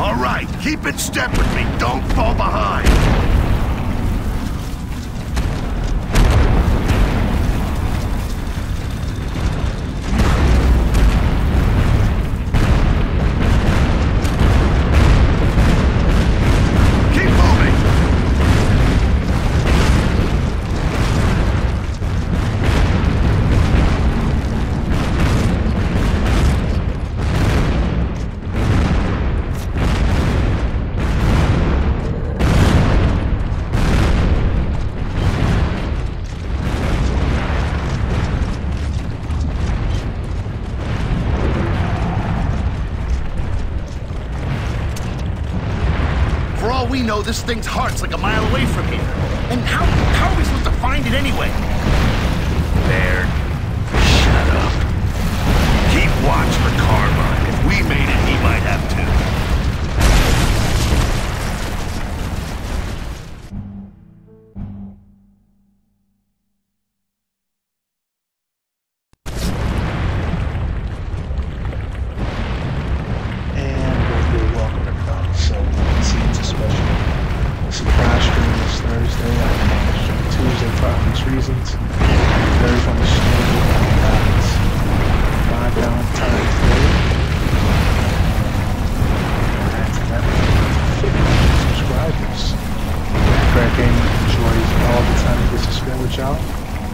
All right, keep in step with me. Don't fall behind. We know this thing's heart's like a mile away from here. And how are we supposed to find it anyway? Baird, shut up. Keep watch for Carmine. If we made it, he might have to. Reasons. Varies on the schedule and guidance. 5 downtime today. And subscribers. Crack Gaming enjoys all the time he gets to spend with y'all.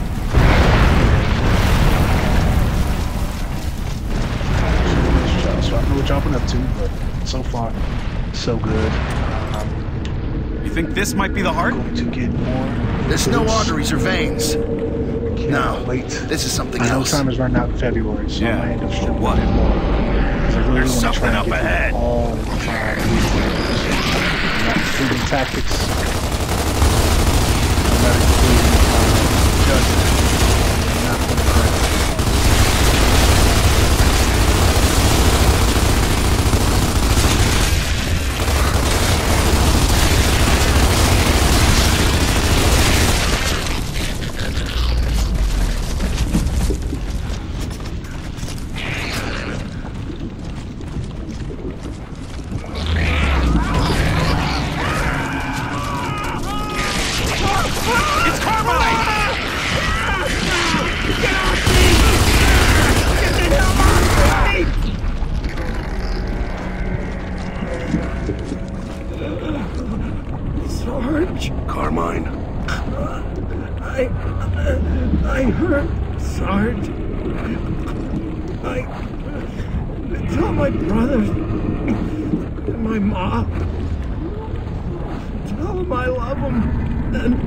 So I don't know what y'all been up to, but so far, so good. You think this might be the heart? I'm going to get more. There's no arteries or veins. No, wait. This is something I know else. time is running out in February, so I might end up stripping What? a bit more. There's something up ahead. All 5 weeks. Not shooting tactics. I'm not including judgment. I'm not going to correct. Carmine. I hurt, Sarge. Tell my brother and my mom. Tell them I love them.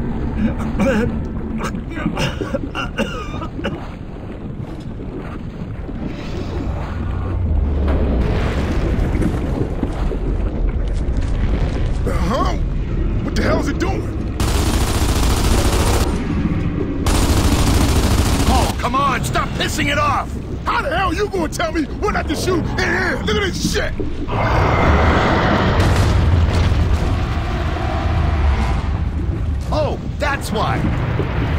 Huh? What the hell is it doing? Oh, come on, stop pissing it off! How the hell you gonna tell me when not to shoot? Look at this shit! Oh, that's why.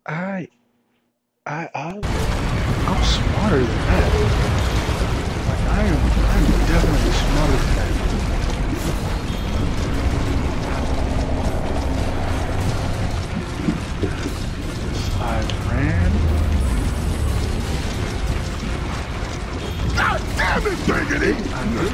I'm smarter than that. Like I'm definitely smarter than that. I ran. God damn it, Diggity! I knew.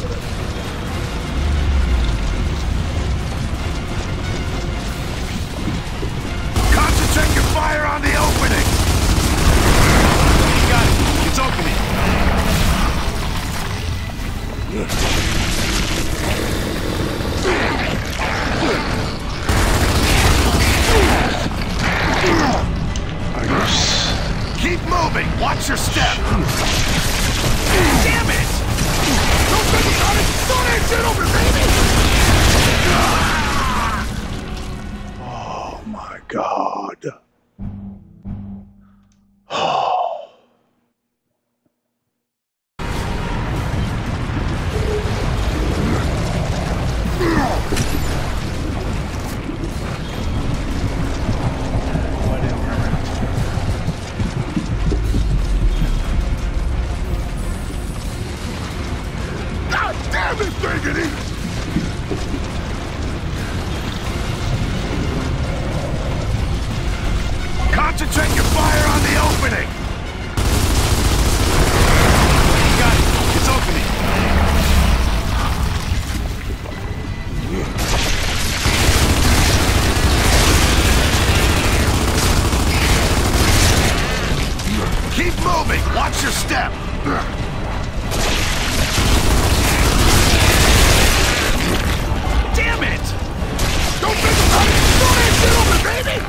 Concentrate your fire on the opening! Got it. It's opening. Keep moving! Watch your step! Damn it! Don't think about it! Don't that shit over, baby! Oh my God. God damn it, Diggity! Concentrate your fire on the opening! Got it. It's opening. Keep moving! Watch your step! Damn it! Don't think about it! Throw that shit over, baby!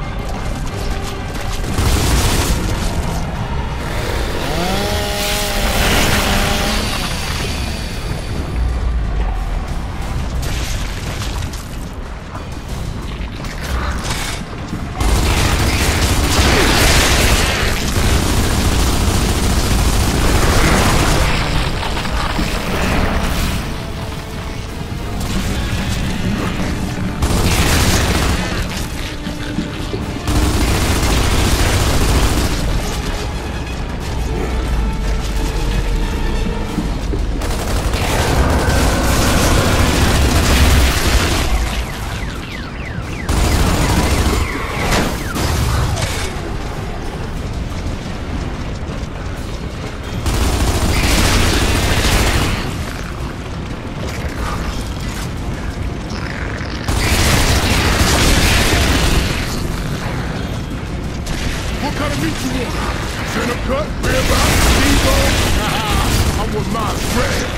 What kind of meat you want? Center cut, ribeye, T-bone? I want mine red.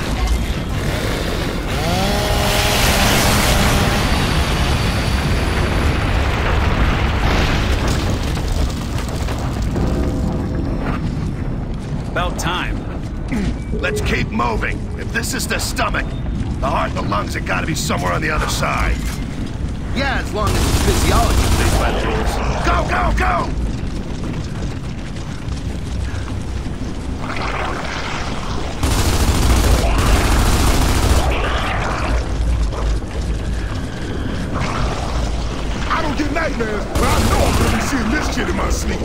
About time. Let's keep moving. If this is the stomach, the heart and the lungs have got to be somewhere on the other side. Yeah, as long as it's physiology plays by the rules. Go, go, go! I don't get nightmares, but I know I'm gonna be seeing this shit in my sleep.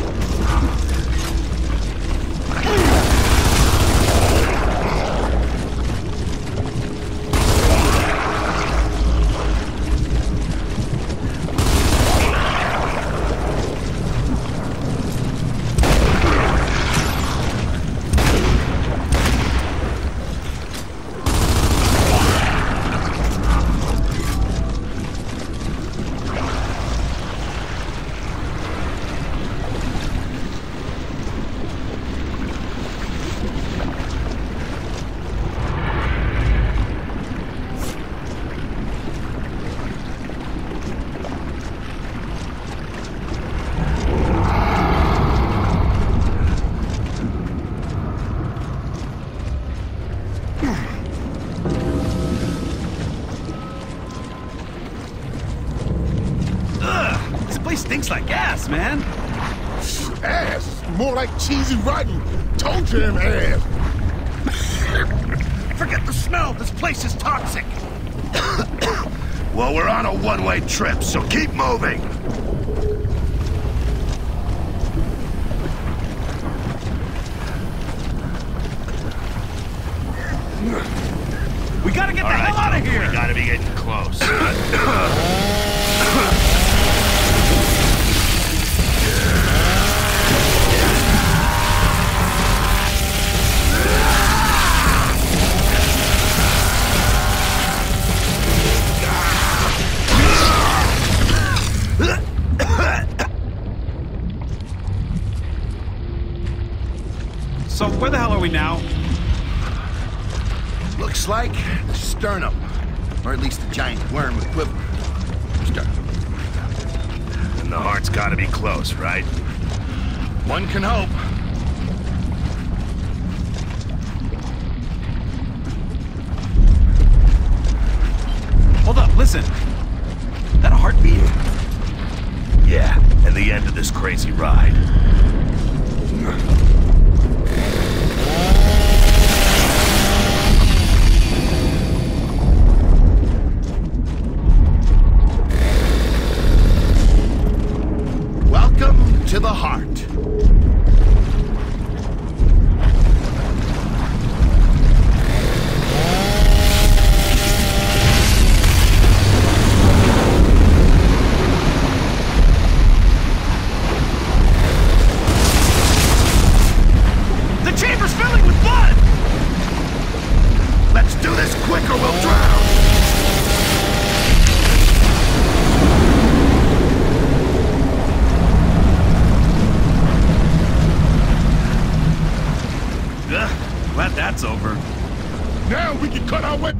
Stinks like gas, man. Ass. More like cheesy rotten toe jam ass. Forget the smell. This place is toxic. Well, we're on a one-way trip, so keep moving. We gotta get All the right, hell out of Delta, here! we gotta be getting close. So where the hell are we now? Looks like the sternum. Or at least the giant worm equivalent. Sternum. And the heart's gotta be close, right? One can hope. Hold up, listen. That a heartbeat? Yeah, and the end of this crazy ride. Welcome to the heart. The chamber's filling with blood! Let's do this quick or we'll drown. Glad that's over. Now we can cut our way.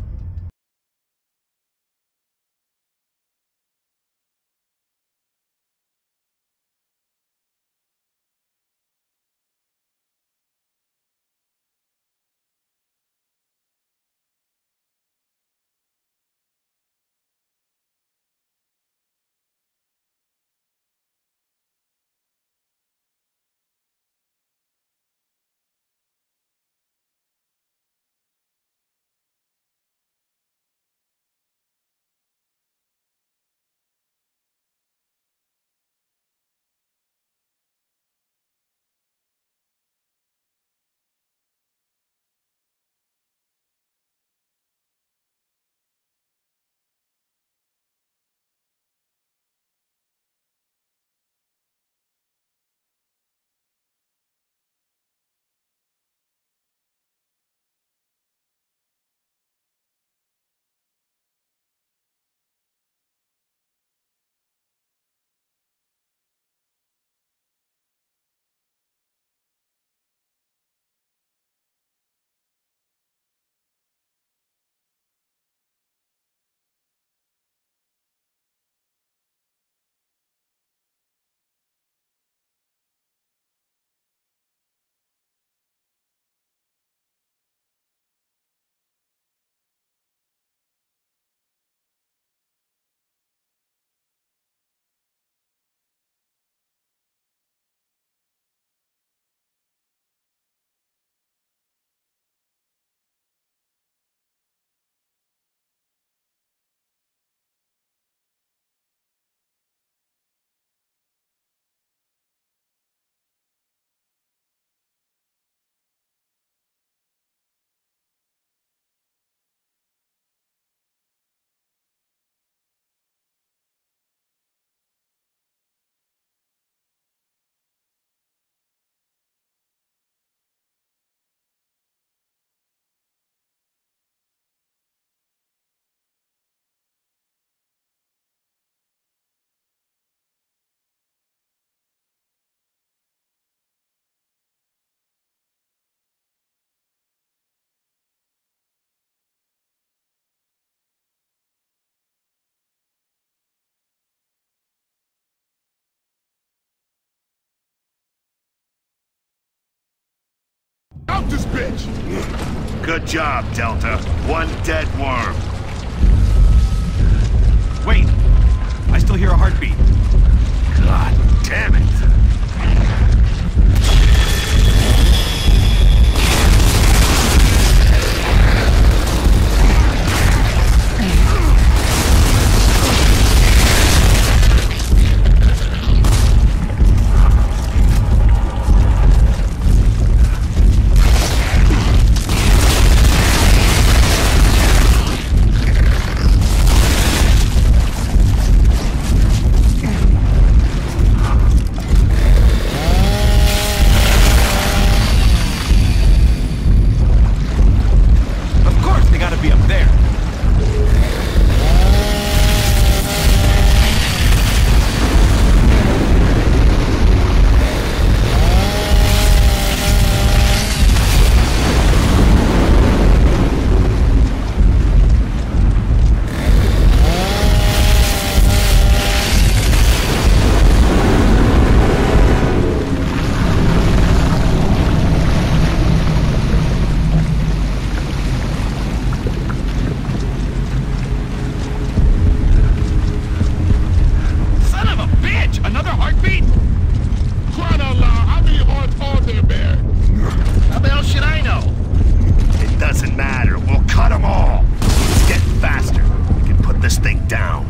Out this bitch! Good job, Delta. One dead worm. Wait, I still hear a heartbeat. God damn it. down.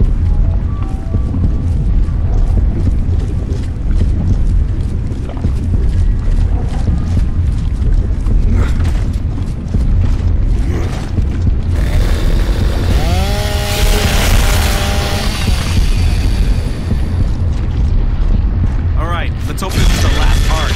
All right, let's hope this is the last part.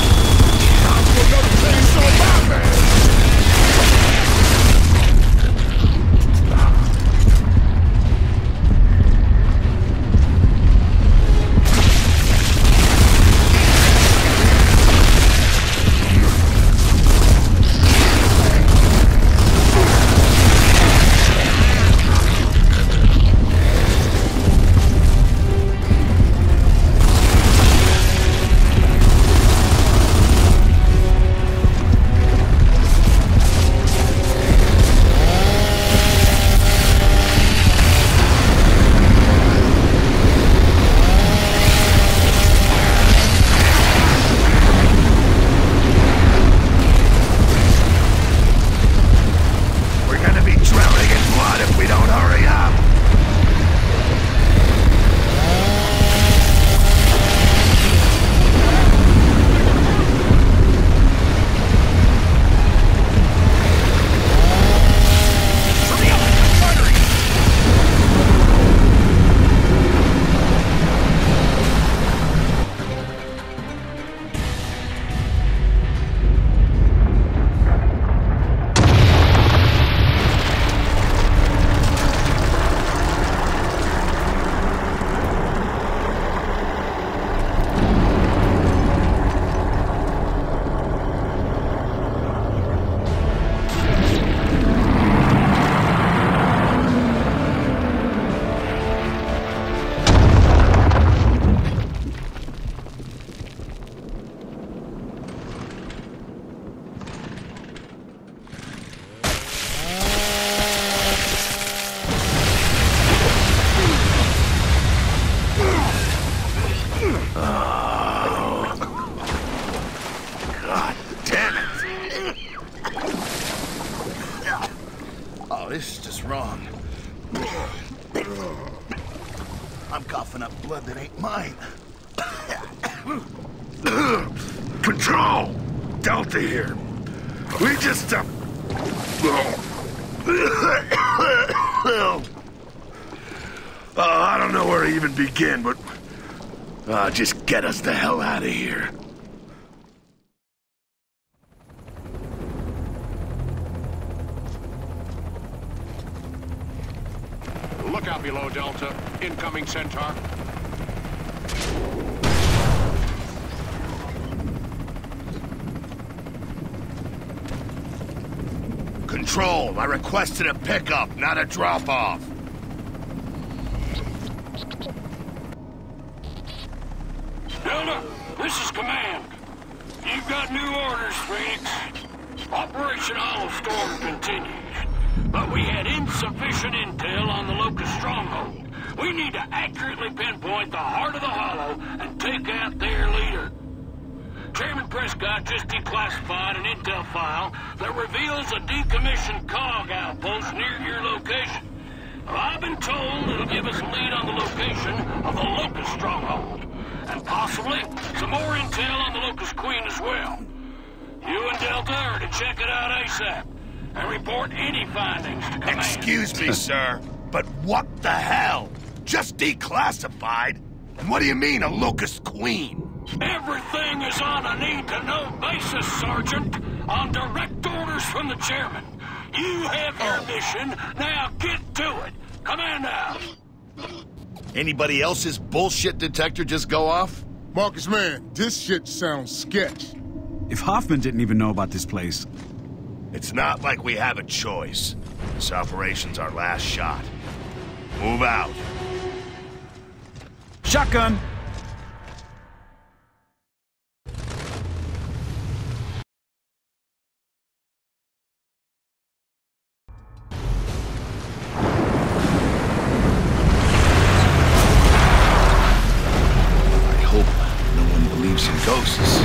This is just wrong. I'm coughing up blood that ain't mine. Control! Delta here. We just, I don't know where to even begin, but just get us the hell out of here. Look out below, Delta. Incoming Centaur. Control, I requested a pickup, not a drop-off. Delta, this is Command. You've got new orders, Phoenix. Operation Hollow Storm continues. But we had insufficient intel on the Locust stronghold. We need to accurately pinpoint the heart of the Hollow and take out their leader. Chairman Prescott just declassified an intel file that reveals a decommissioned COG outpost near your location. Well, I've been told it'll give us a lead on the location of the Locust stronghold. And possibly some more intel on the Locust Queen as well. You and Delta are to check it out ASAP. And report any findings to Command. Excuse me, sir, but what the hell? Just declassified? And what do you mean, a Locust Queen? Everything is on a need-to-know basis, Sergeant, on direct orders from the chairman. You have your mission, now get to it. Command out. Anybody else's bullshit detector just go off? Marcus, man, this shit sounds sketch. If Hoffman didn't even know about this place... It's not like we have a choice. This operation's our last shot. Move out. Shotgun! I hope no one believes in ghosts.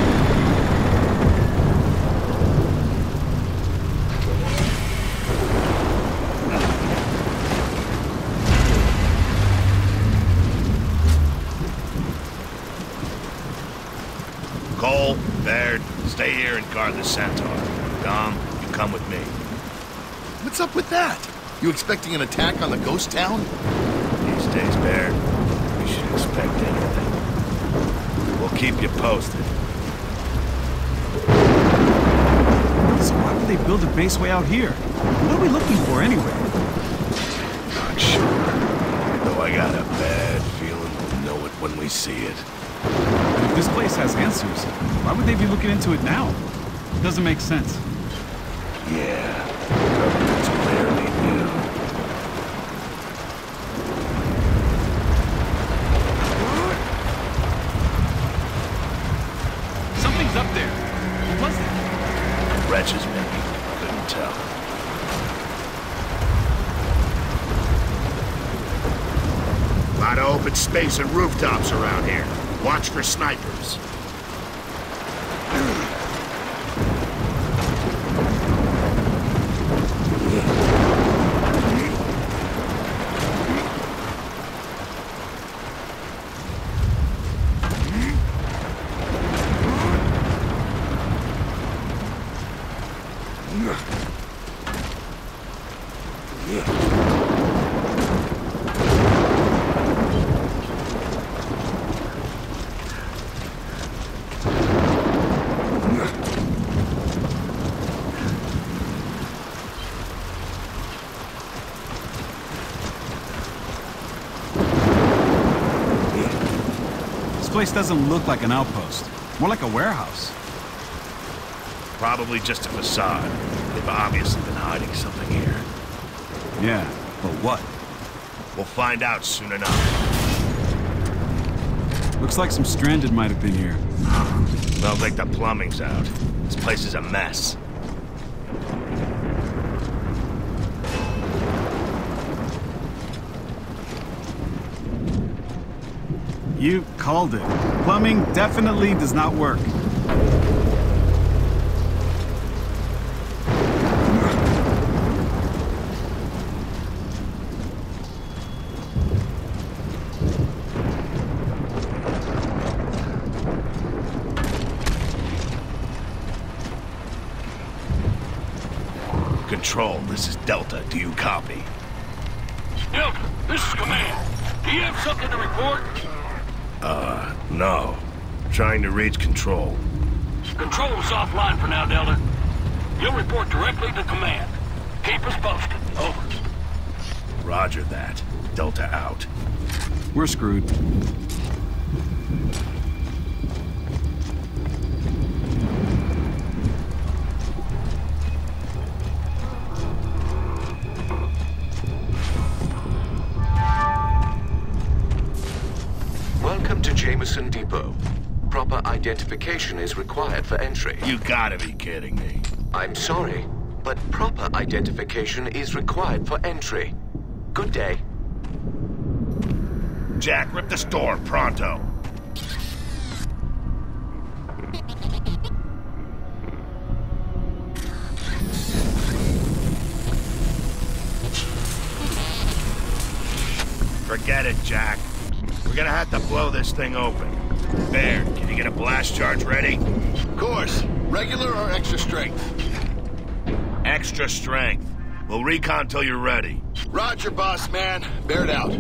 stay here and guard the Centaur. Dom, you come with me. What's up with that? You expecting an attack on the ghost town? These days, Baird, we should expect anything. We'll keep you posted. So why would they build a base way out here? What are we looking for anyway? Not sure. Though I got a bad feeling we'll know it when we see it. But if this place has answers, why would they be looking into it now? It doesn't make sense. Yeah, government's clearly new. Something's up there. What was it? Wretches, maybe. Couldn't tell. A lot of open space and rooftops around here. Watch for snipers. This place doesn't look like an outpost. More like a warehouse. Probably just a facade. They've obviously been hiding something here. Yeah, but what? We'll find out soon enough. Looks like some stranded might have been here. Smells like the plumbing's out. This place is a mess. You called it. Plumbing definitely does not work. Control, this is Delta. Do you copy? Delta, this is Command. Do you have something to report? No. Trying to reach Control. Control is offline for now, Delta. You'll report directly to Command. Keep us posted. Over. Roger that. Delta out. We're screwed. Welcome to Jameson Depot. Proper identification is required for entry. You gotta be kidding me. I'm sorry, but proper identification is required for entry. Good day. Jack, rip this door, pronto. Forget it, Jack. We're gonna have to blow this thing open. Baird, can you get a blast charge ready? Of course. Regular or extra strength? Extra strength. We'll recon till you're ready. Roger, boss man. Baird out.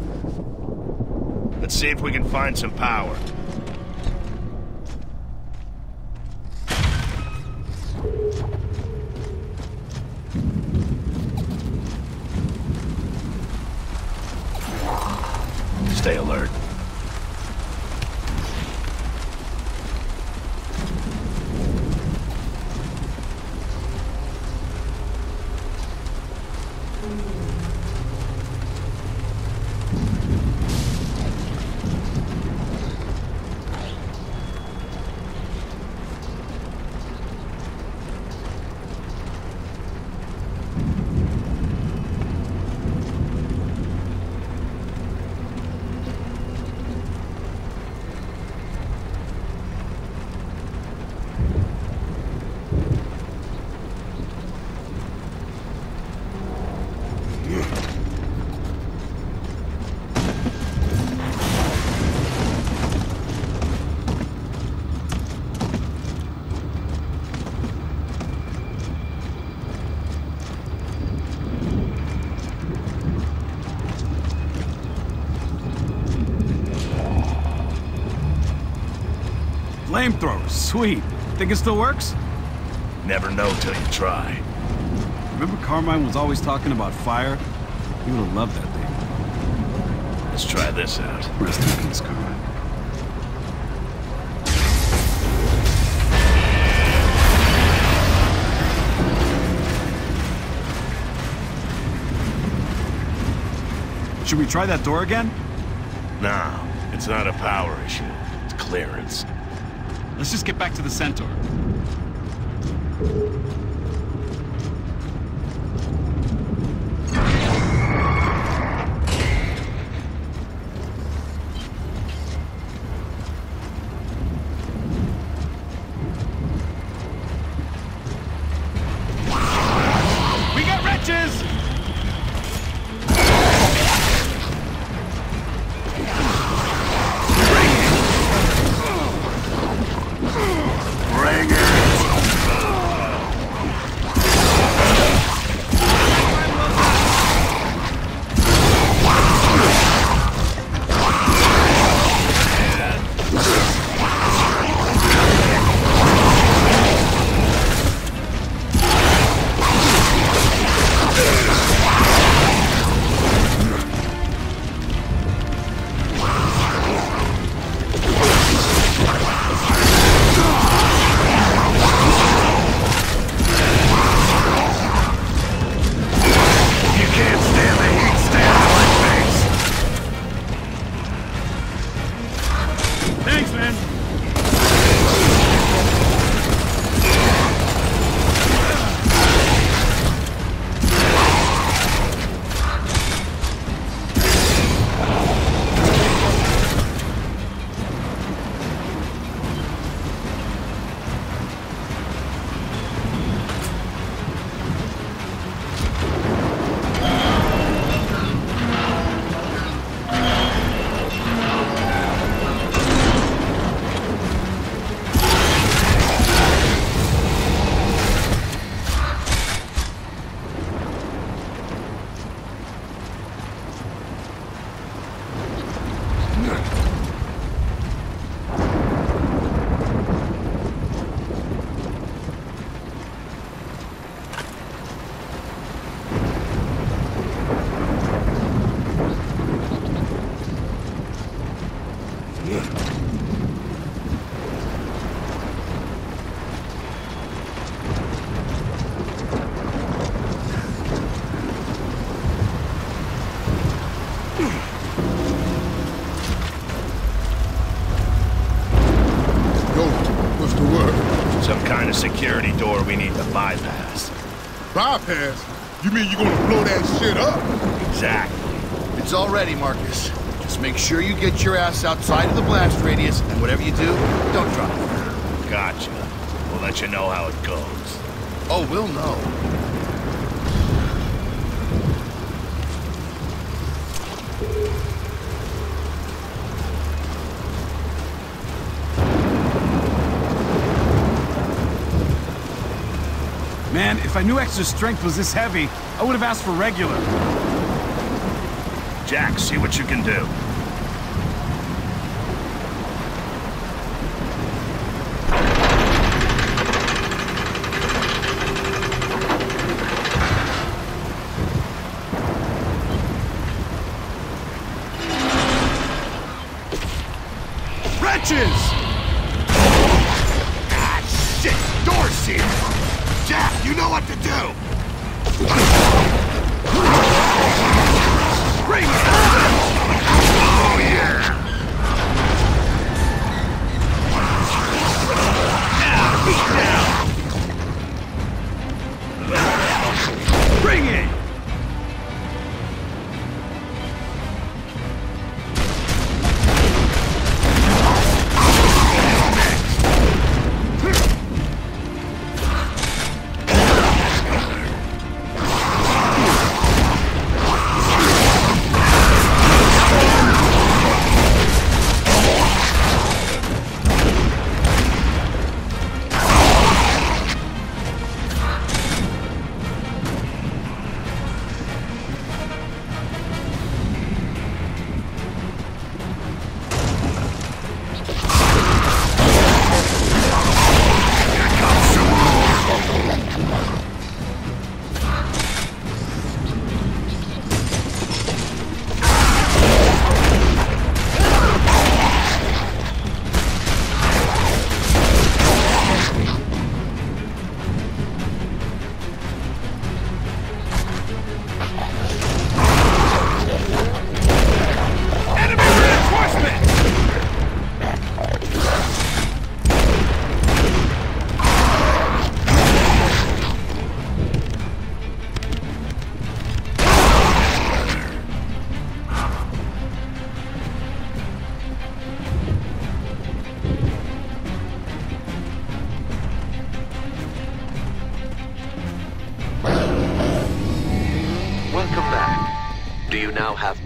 Let's see if we can find some power. Stay alert. Flamethrower, sweet. Think it still works? Never know till you try. Remember Carmine was always talking about fire? He would have loved that thing. Let's try this out. Rest in peace, Carmine. Should we try that door again? No, it's not a power issue. It's clearance. Let's just get back to the Centaur. We got wretches! Bring it! Security door we need to bypass. Bypass? You mean you're gonna blow that shit up? Exactly. It's all ready, Marcus. Just make sure you get your ass outside of the blast radius, and whatever you do, don't drop it. Gotcha. We'll let you know how it goes. Oh, we'll know. Man, if I knew extra strength was this heavy, I would have asked for regular. Jack, see what you can do. Wretches! Ah, shit! Door's sealed! Jack, you know what to do! Bring it! Oh, yeah! Now, bring it!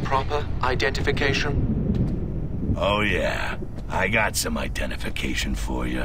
proper identification? Oh yeah, I got some identification for you.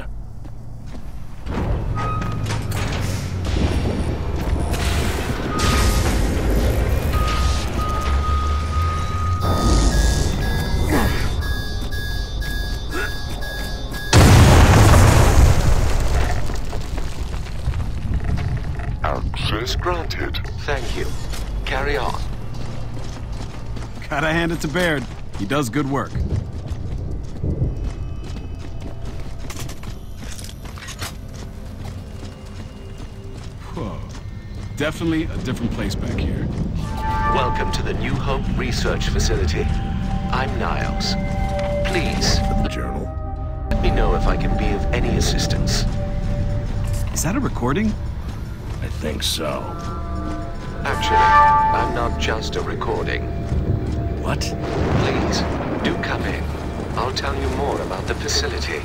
Access granted. Thank you. Carry on. Gotta hand it to Baird. He does good work. Whoa. Definitely a different place back here. Welcome to the New Hope Research Facility. I'm Niles. Please, The journal. let me know if I can be of any assistance. Is that a recording? I think so. Actually, I'm not just a recording. What? Please, do come in. I'll tell you more about the facility.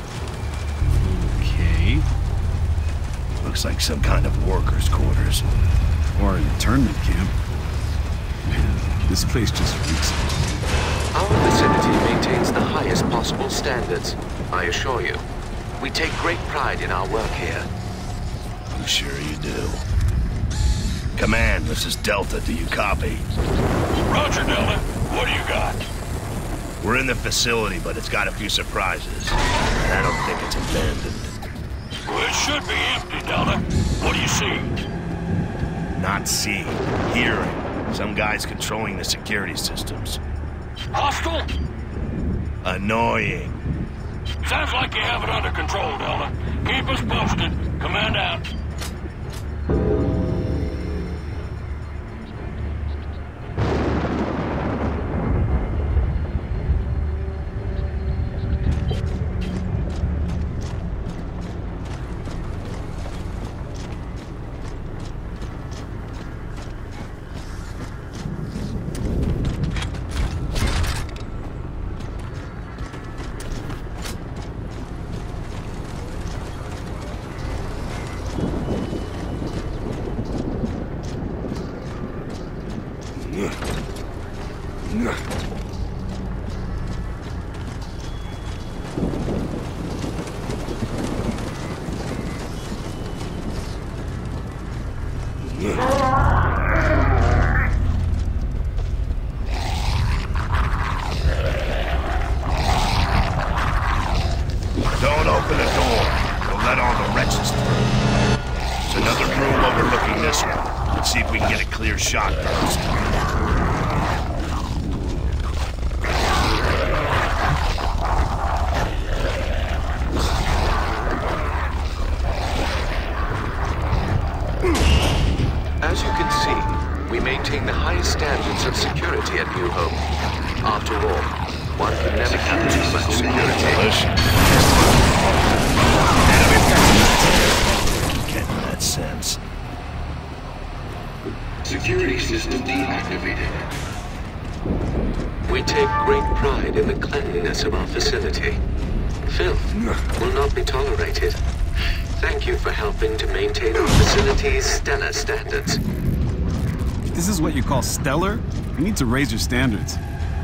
Okay. Looks like some kind of workers' quarters. Or an internment camp. Man, this place just reeks. Our facility maintains the highest possible standards, I assure you. We take great pride in our work here. I'm sure you do. Command, this is Delta. Do you copy? Roger, Delta. What do you got? We're in the facility, but it's got a few surprises. And I don't think it's abandoned. Well, it should be empty, Delta. What do you see? Not seeing, hearing. Some guys controlling the security systems. Hostile? Annoying. Sounds like you have it under control, Delta. Keep us posted. Command out. Don't open the door. We'll let all the wretches through. There's another room overlooking this one. Let's see if we can get a clear shot first. As you can see, we maintain the highest standards of security at New Hope. After all, one can never have too much security. Getting that sense. Security system deactivated. We take great pride in the cleanliness of our facility. Filth will not be tolerated. Thank you for helping to maintain our facility's stellar standards. If this is what you call stellar, you need to raise your standards.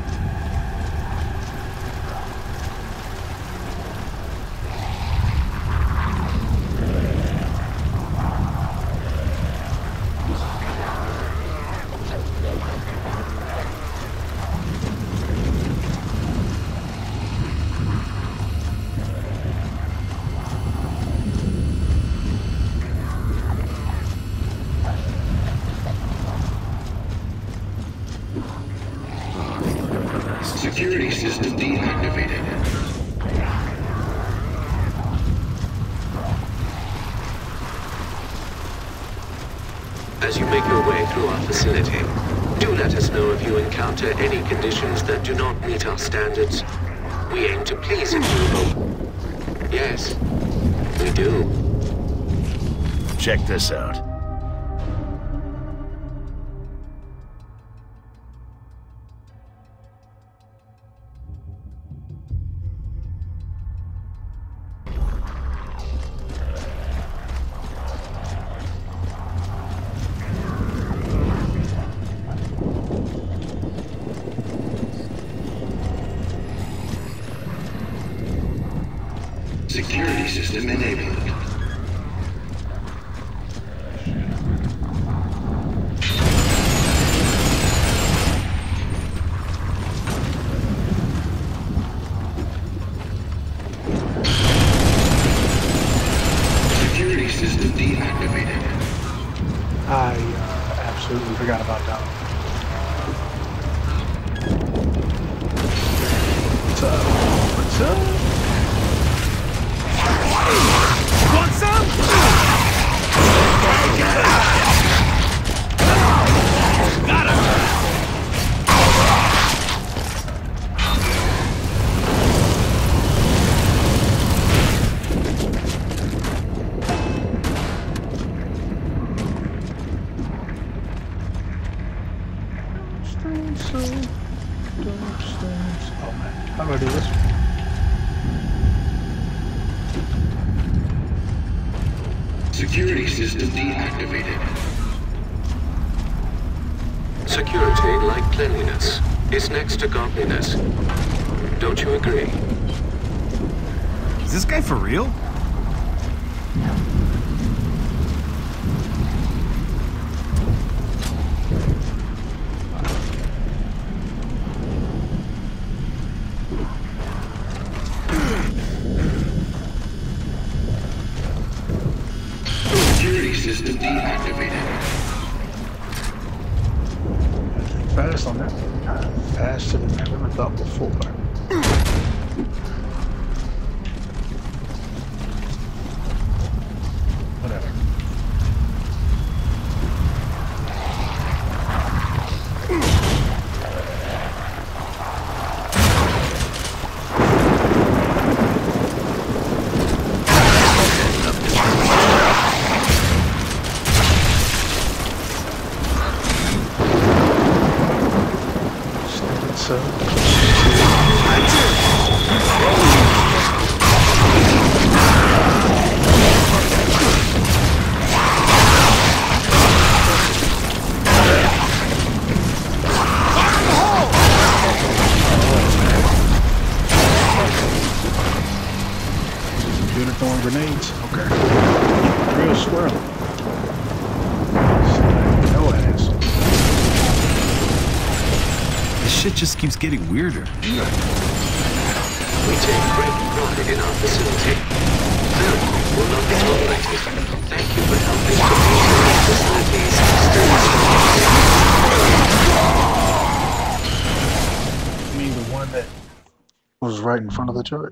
Security system deactivated. As you make your way through our facility, do let us know if you encounter any conditions that do not meet our standards. We aim to please you, Hugo. Yes, we do. Check this out. Security system enabled. Security system deactivated. I absolutely forgot about that one. What's up? What's up? Want some? Got him! Oh man, how do I do this? Security system deactivated. Security, like cleanliness, is next to godliness. Don't you agree? Is this guy for real? Security system deactivated. Fast on that. Faster than I've ever thought before. Whatever. So, computer throwing grenades. Okay. Real swirly. No ass. This shit just keeps getting weirder. We take great pride in our facility. Film will not be tolerated. Thank you for helping to maintain our facilities. I mean the one that was right in front of the chart.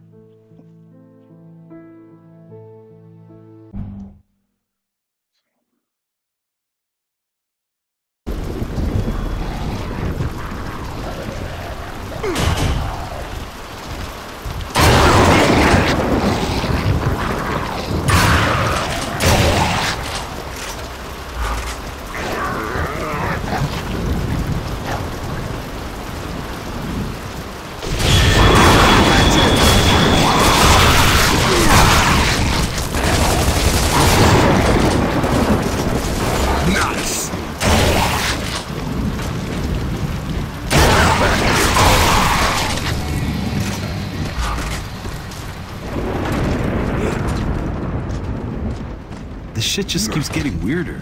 This shit just keeps getting weirder.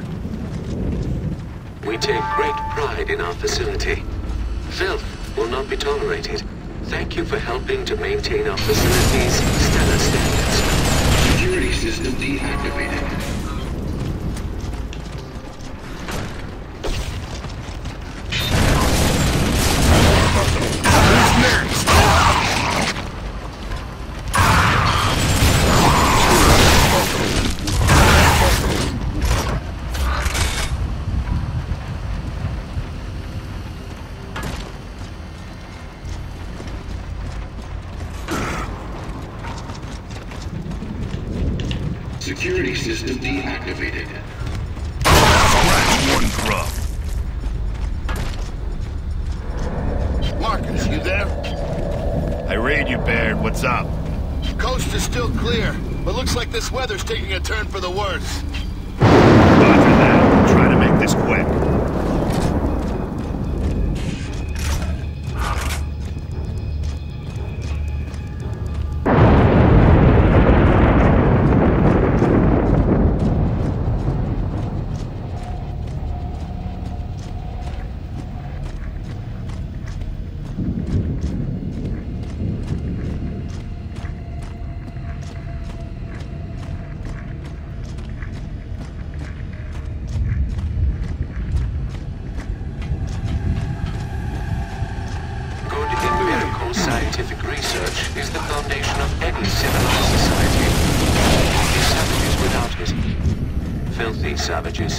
We take great pride in our facility. Filth will not be tolerated. Thank you for helping to maintain our facilities' stellar standards. Security system deactivated. Security system deactivated. Scratch one grub. Marcus, you there? I raid you, Baird. What's up? Coast is still clear, but looks like this weather's taking a turn for the worse. Roger that. Try to make this quick. research is the foundation of any civilized society. Savages without it. Filthy savages.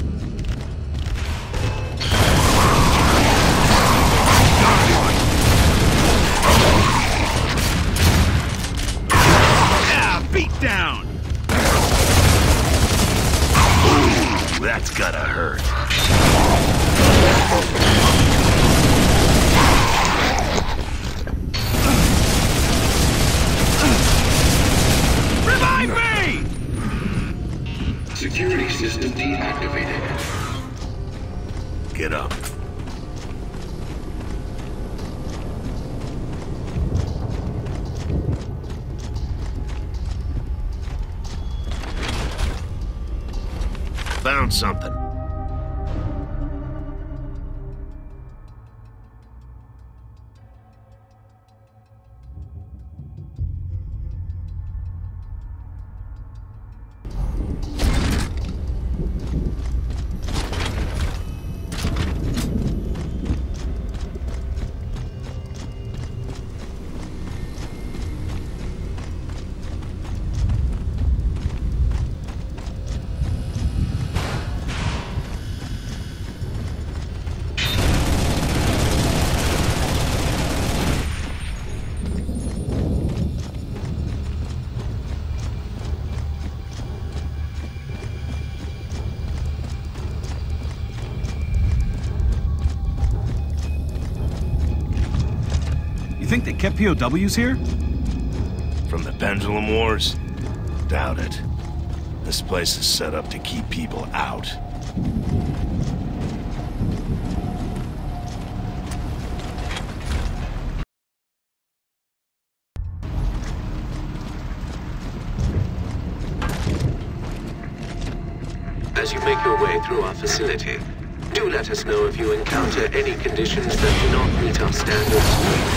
Yeah, beat down! Ooh, that's gotta hurt. Revive me! Security system deactivated. Get up. Found something. You think they kept POWs here? From the Pendulum Wars? Doubt it. This place is set up to keep people out. As you make your way through our facility, do let us know if you encounter any conditions that do not meet our standards.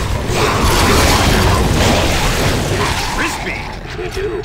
Crispy! We do.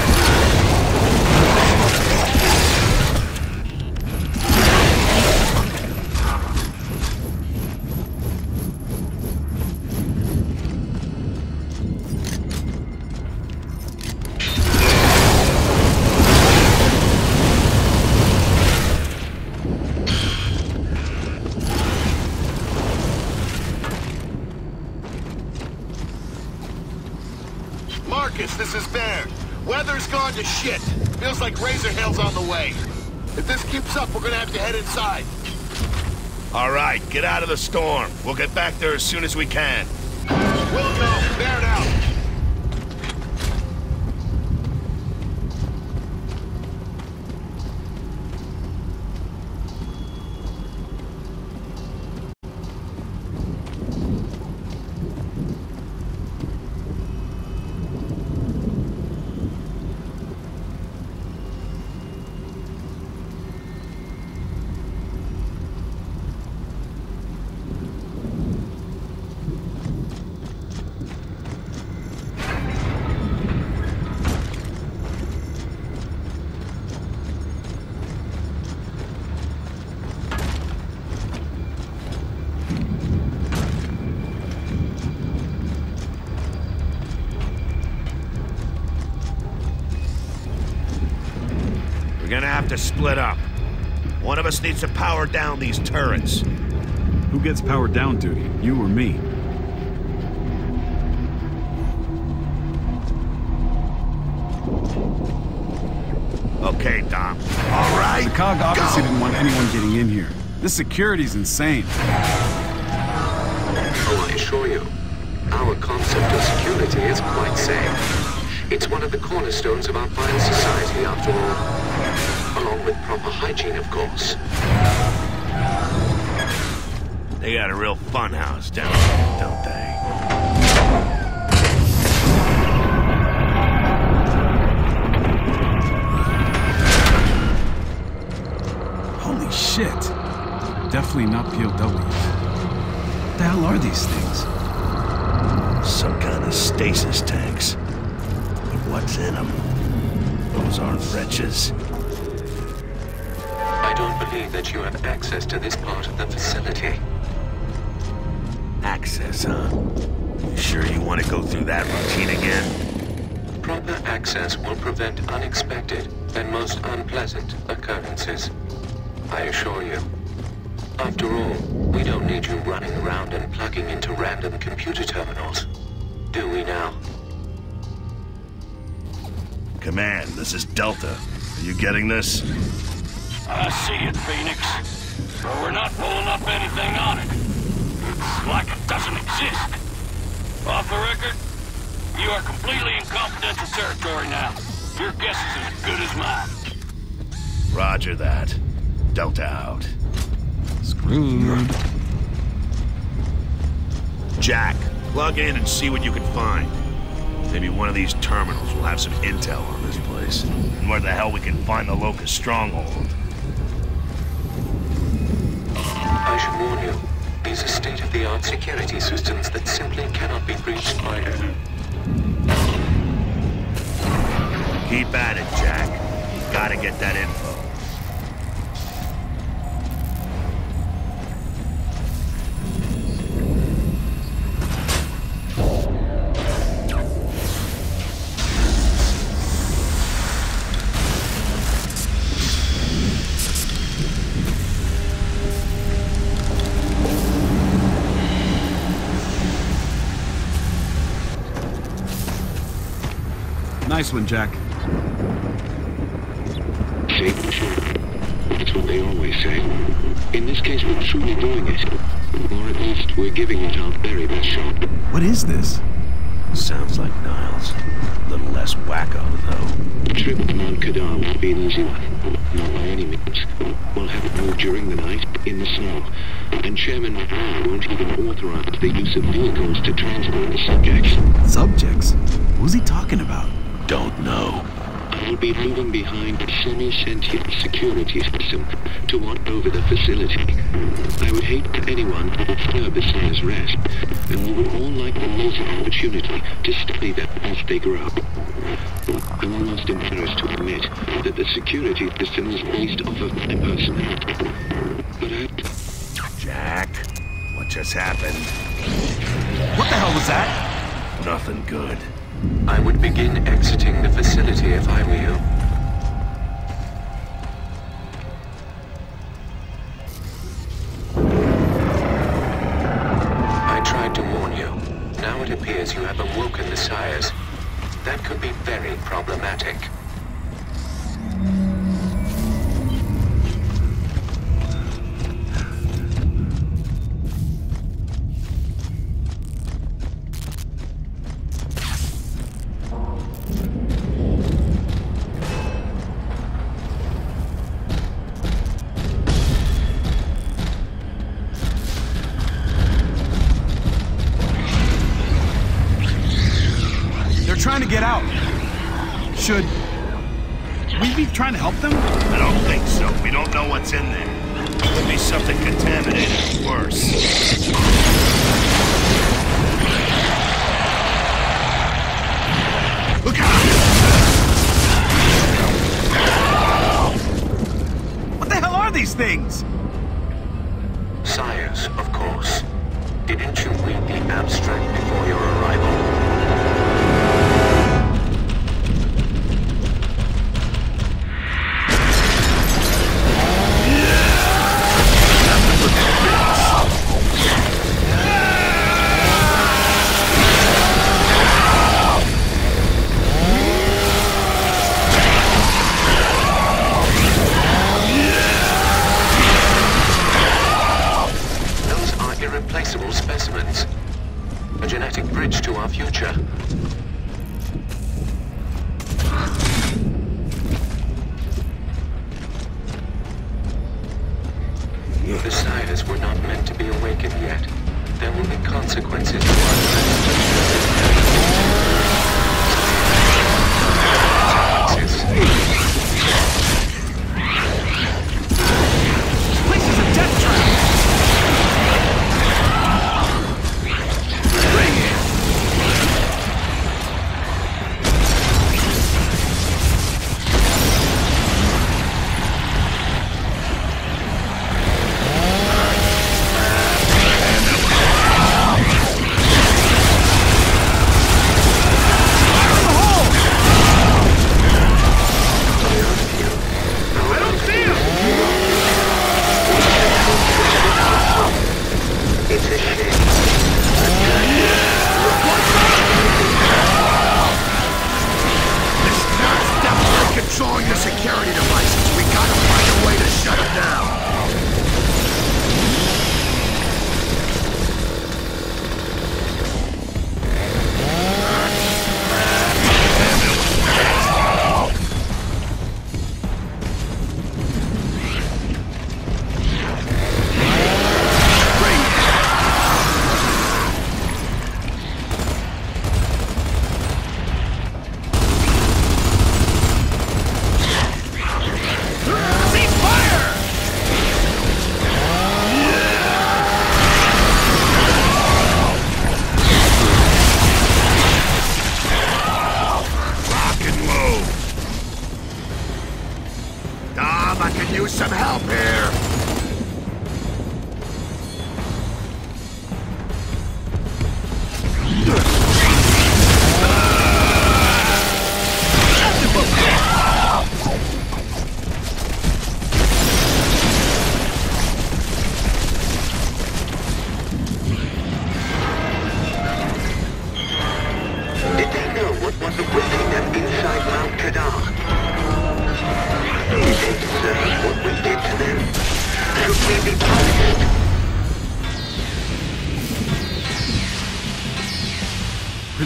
Marcus, this is Baird. Weather's gone to shit. Feels like Razor Hell's on the way. If this keeps up, we're gonna have to head inside. All right, get out of the storm. We'll get back there as soon as we can. We'll go. Baird out. We're gonna have to split up. One of us needs to power down these turrets. Who gets powered down duty? You or me? Okay, Dom. All right. The COG obviously go. didn't want anyone getting in here. This security's insane. Oh, I assure you, our concept of security is quite sane. It's one of the cornerstones of our fine society, after all. Along with proper hygiene, of course. They got a real fun house down there, don't they? Holy shit. Definitely not POWs. What the hell are these things? Some kind of stasis tanks. But what's in them? Those aren't wretches. I don't believe that you have access to this part of the facility. Access, huh? You sure you want to go through that routine again? Proper access will prevent unexpected and most unpleasant occurrences. I assure you. After all, we don't need you running around and plugging into random computer terminals. Do we now? Command, this is Delta. Are you getting this? I see it, Phoenix. But we're not pulling up anything on it. It's like it doesn't exist. Off the record, you are completely in confidential territory now. Your guess is as good as mine. Roger that. Delta out. Screwed. Jack, plug in and see what you can find. Maybe one of these terminals will have some intel on this place. And where the hell we can find the Locust stronghold. I should warn you, these are state-of-the-art security systems that simply cannot be breached either. Keep at it, Jack. You gotta get that info. Nice one, Jack. Safe and sure. That's what they always say. In this case, we're truly doing it. Or at least, we're giving it our very best shot. What is this? Sounds like Niles. A little less wacko, though. The trip to Mount Kadar won't be an easy one. Not by any means. We'll have it move during the night, in the snow. And Chairman McMahon won't even authorize the use of vehicles to transport the subjects. Subjects? Who's he talking about? Don't know. I'll be moving behind a semi-sentient security system to watch over the facility. I would hate for anyone to disturb the Sire's rest, and we would all like the most opportunity to study them as they grow. I'm almost embarrassed to admit that the security system is based off of my personality. But Jack, what just happened? What the hell was that? Nothing good. I would begin exiting the facility if I were you. I tried to warn you. Now it appears you have awoken the Sires. That could be very problematic. Trying to get out. Should we be trying to help them? I don't think so. We don't know what's in there. Could be something contaminated or worse. Look out! What the hell are these things? Sires, of course. Didn't you read the abstract before your arrival? Irreplaceable specimens. A genetic bridge to our future. The Sires were not meant to be awakened yet. There will be consequences to our This place is a death trap!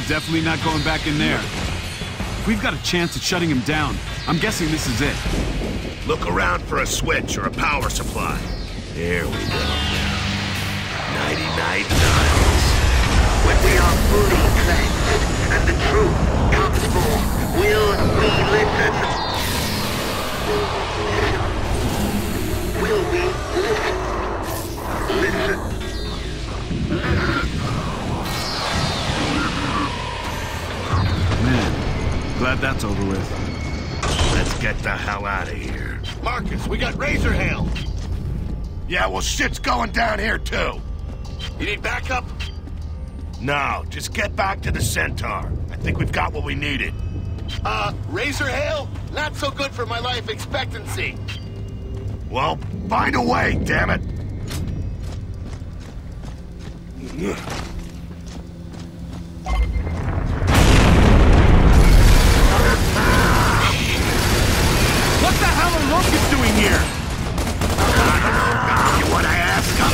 definitely not going back in there. If we've got a chance at shutting him down, I'm guessing this is it. Look around for a switch or a power supply. There we go. Nighty-night, Niles. When we are fully cleansed and the truth comes forth, will we listen? Will we listen? Listen. Man, glad that's over with. Let's get the hell out of here. Marcus, we got Razor Hail. Yeah, well, shit's going down here, too. You need backup? No, just get back to the Centaur. I think we've got what we needed. Razor Hail? Not so good for my life expectancy. Well, find a way, damn it. What the hell are Locust doing here? I don't know. You want to ask him?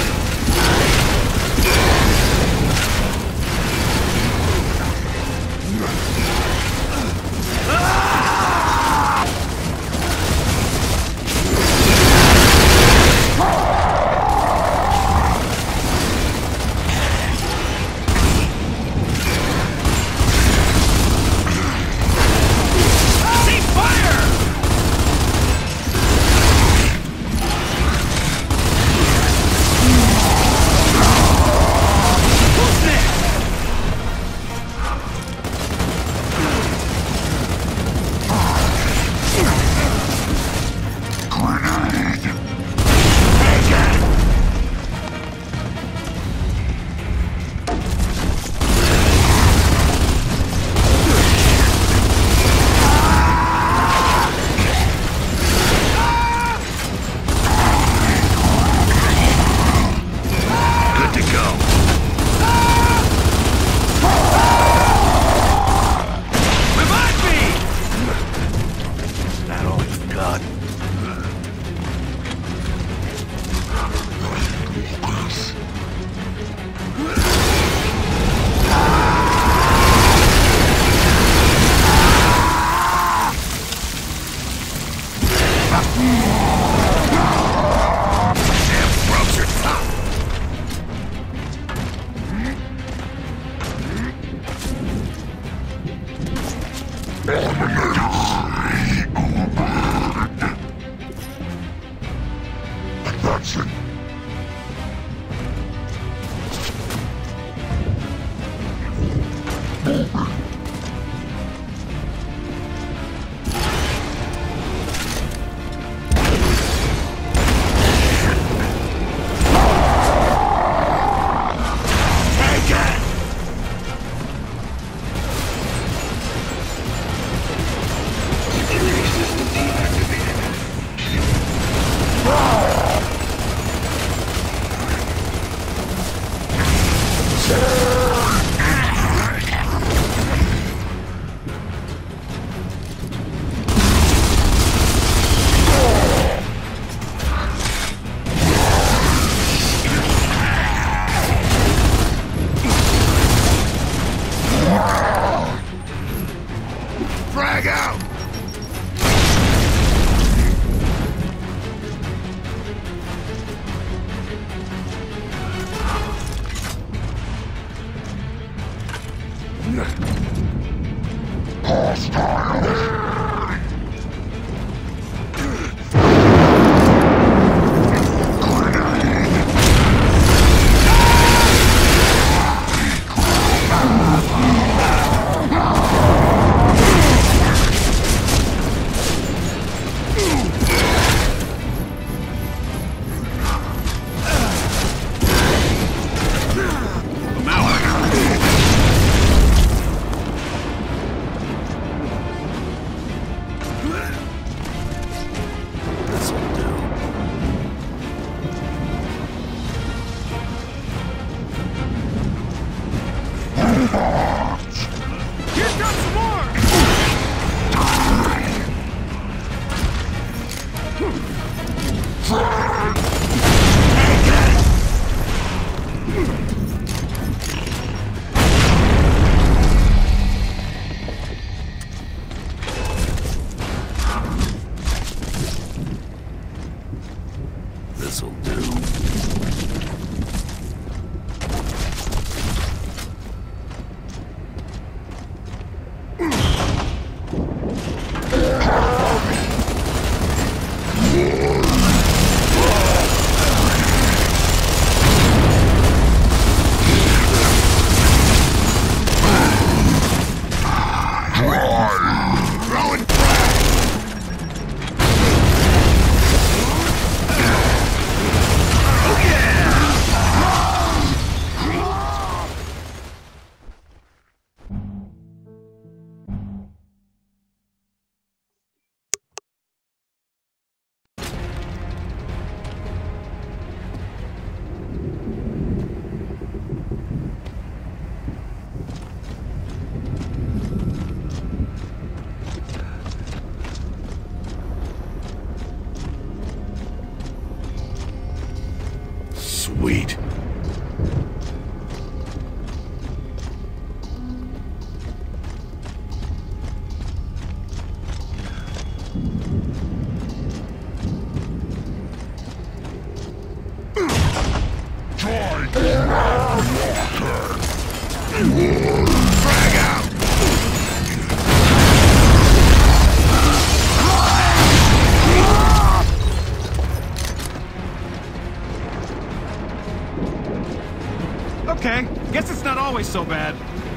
so bad.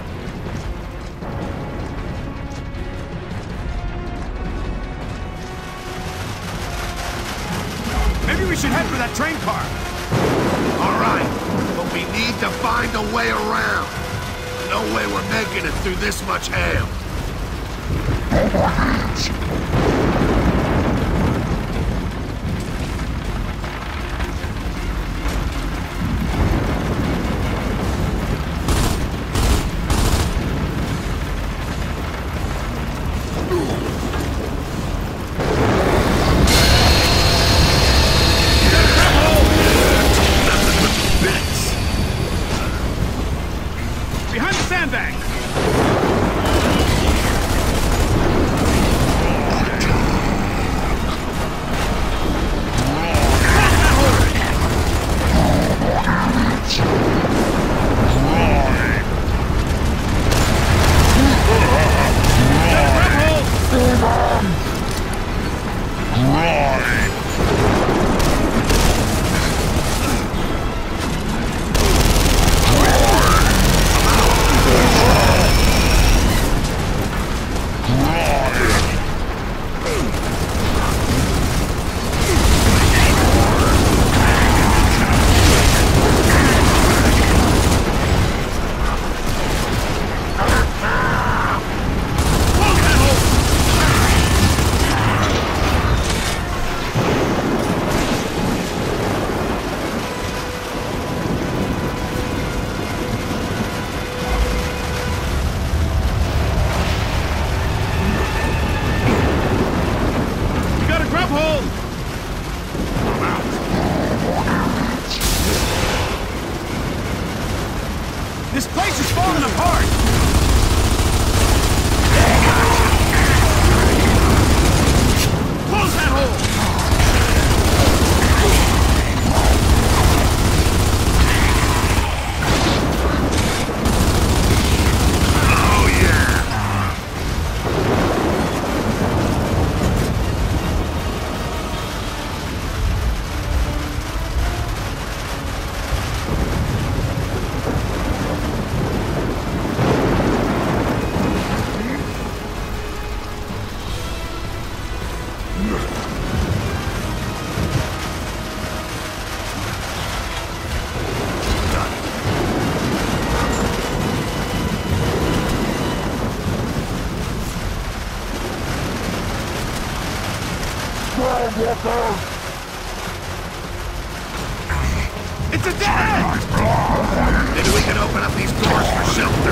Maybe we should head for that train car. All right, but we need to find a way around. No way we're making it through this much hail. Behind the sandbag! This place is falling apart! Close that hole! It's a dead end! Maybe we can open up these doors for shelter.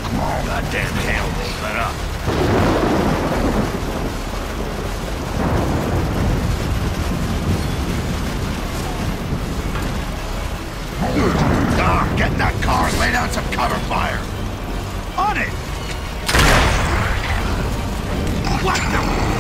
Come on. Goddamn hell, let up. Get in that car and lay down some cover fire! On it! What the...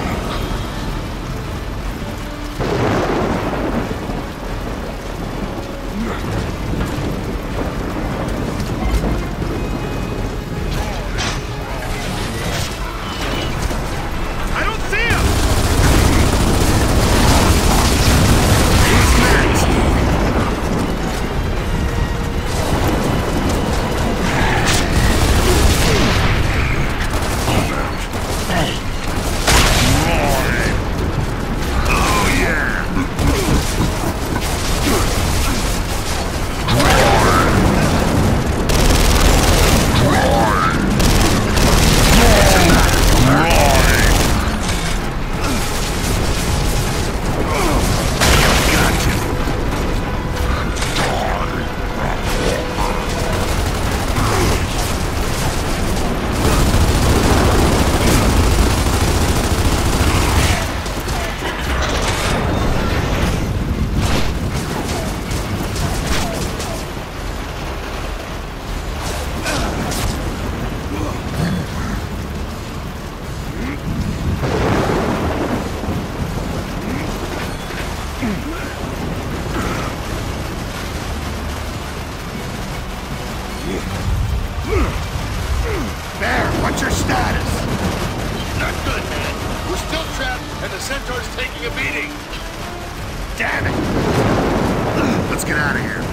Bear, what's your status? Not good, man. We're still trapped, and the Centaur's taking a beating. Damn it! Let's get out of here.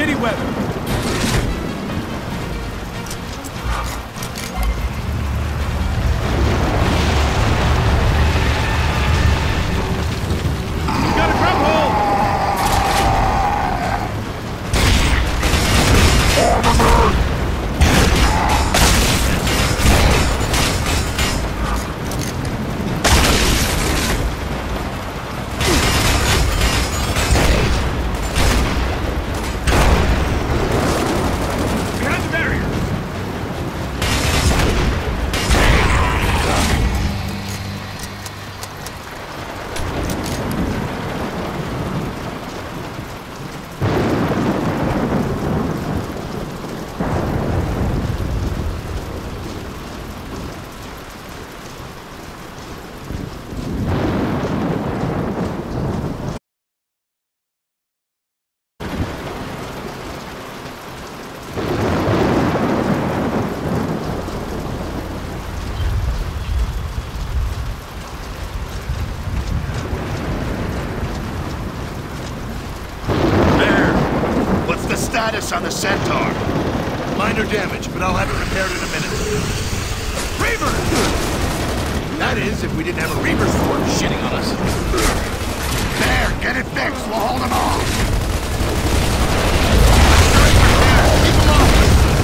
shitty weather. Got a grub hole! Behind the barrier! Status on the Centaur. Minor damage, but I'll have it repaired in a minute. Reaver! That is, if we didn't have a Reaver swarm shitting on us. There, get it fixed. We'll hold them off. Keep them off.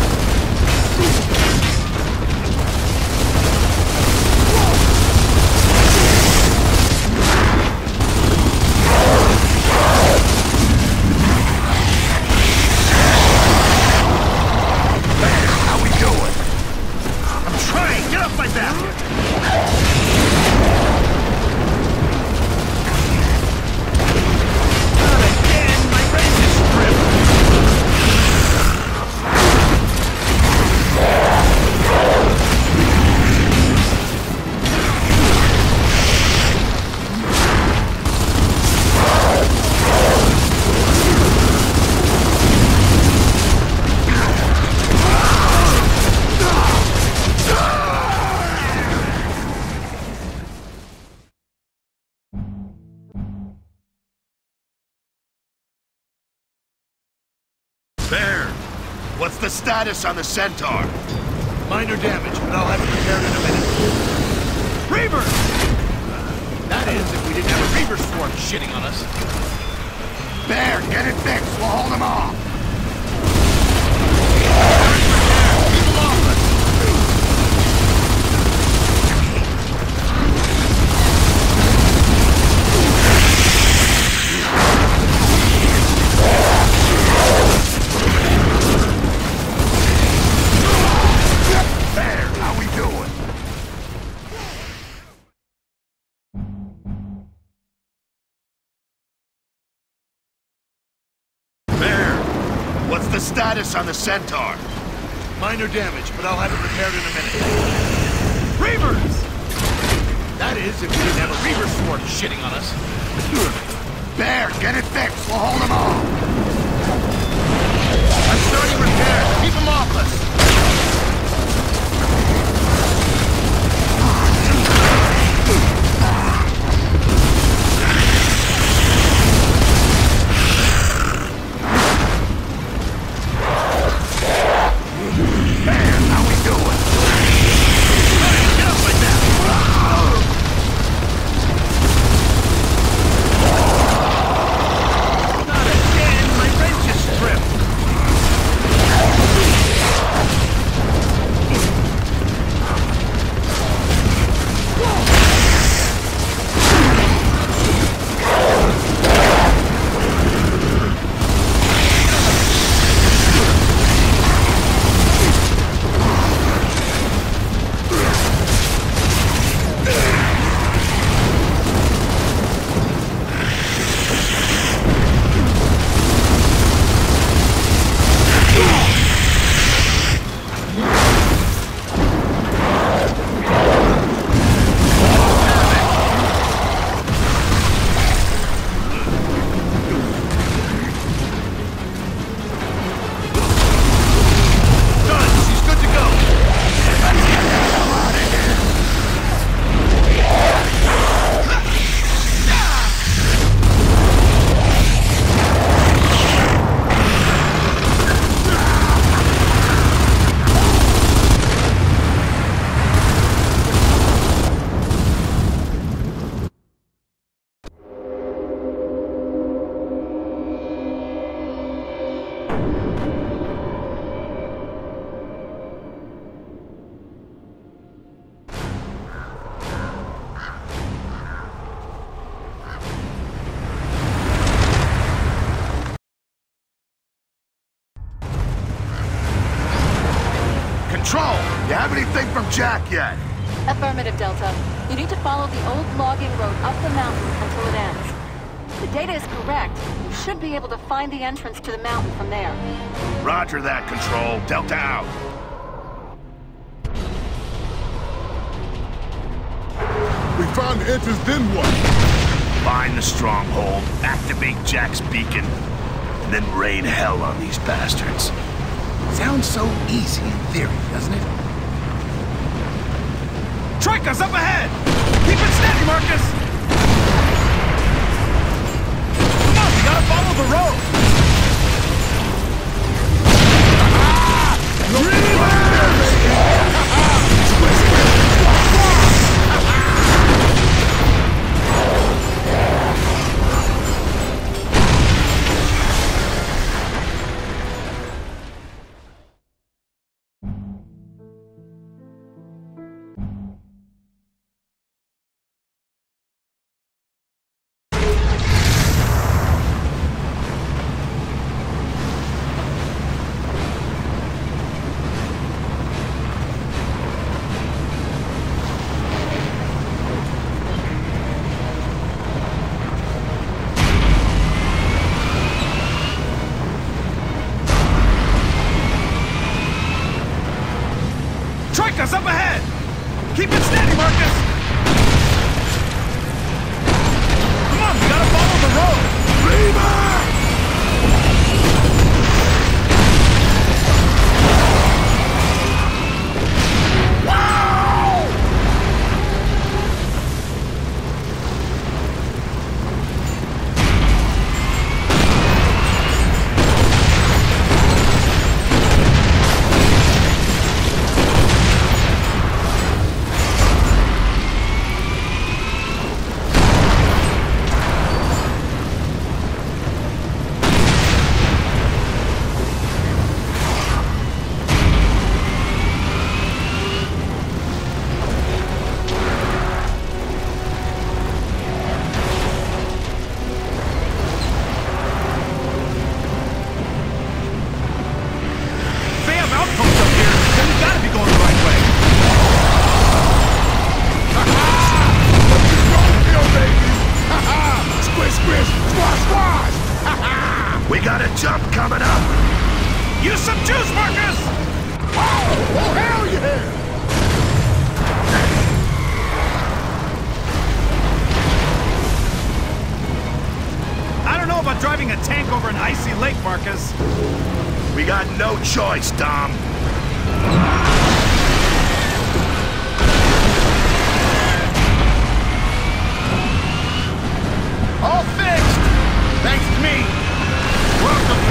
Bear, what's the status on the Centaur? Minor damage, but I'll have it repaired in a minute. Reaver! That is, if we didn't have a Reaver swarm shitting on us. Bear, get it fixed. We'll hold them off. Keep them off us. What's the status on the Centaur? Minor damage, but I'll have it repaired in a minute. Reavers! That is, if we didn't have a Reaver swarm shitting on us. Bear, get it fixed. We'll hold them off. I'm starting repair. Keep them off us. have anything from Jack yet? Affirmative, Delta. You need to follow the old logging road up the mountain until it ends. If the data is correct, you should be able to find the entrance to the mountain from there. Roger that, Control. Delta out. We found the entrance, then what? Find the stronghold, activate Jack's beacon, and then rain hell on these bastards. Sounds so easy in theory, doesn't it? Troika's up ahead! Keep it steady, Marcus! Come on, we gotta follow the road! Troika's up ahead! Keep it steady, Marcus! Come on, we gotta follow the road! We got a jump coming up! Use some juice, Marcus! Oh, hell yeah! I don't know about driving a tank over an icy lake, Marcus. We got no choice, Dom. All fixed! Thanks to me! Welcome!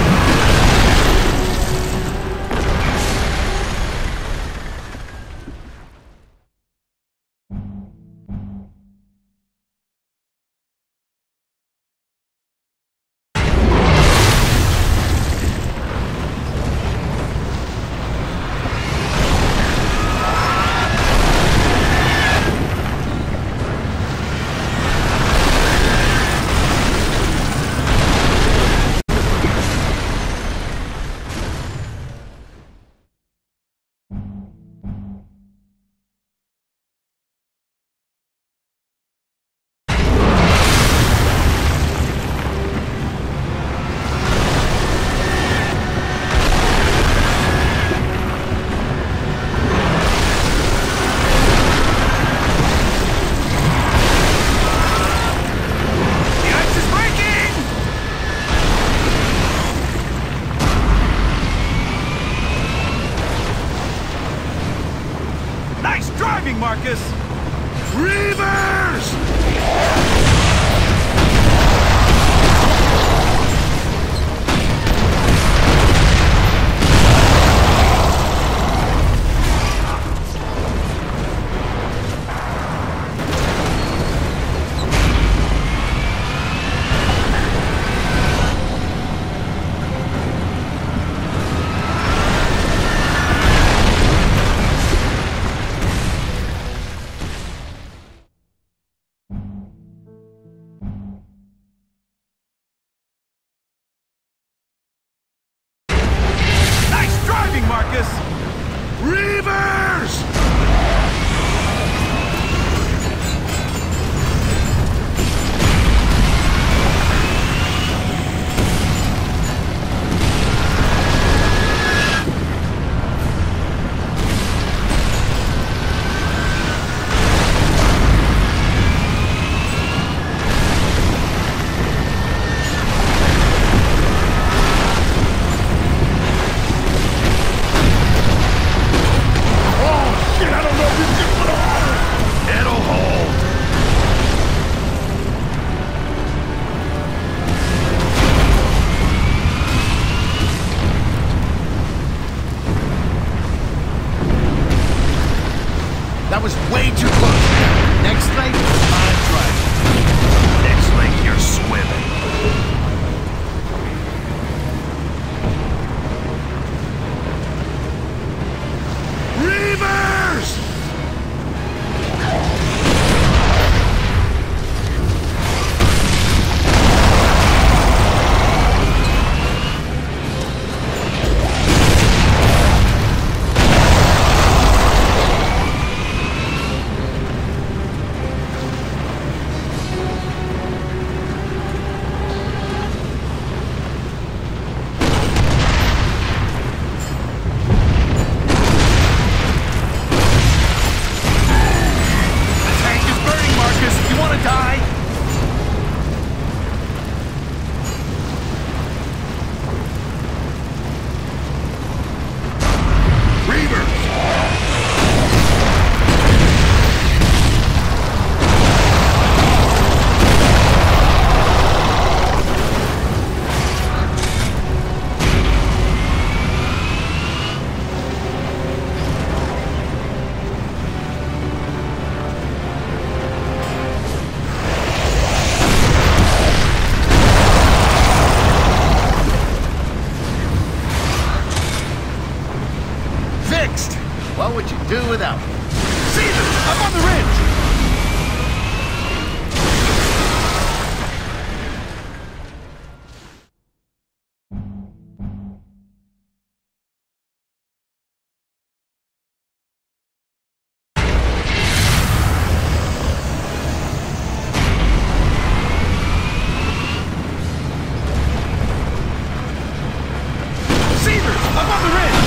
Nice driving, Marcus! Reavers! close. Next lake, I'm driving. Next lake, you're swimming. Reavers! What would you do without me? Caesar! Up on the ridge! Caesar! Up on the ridge!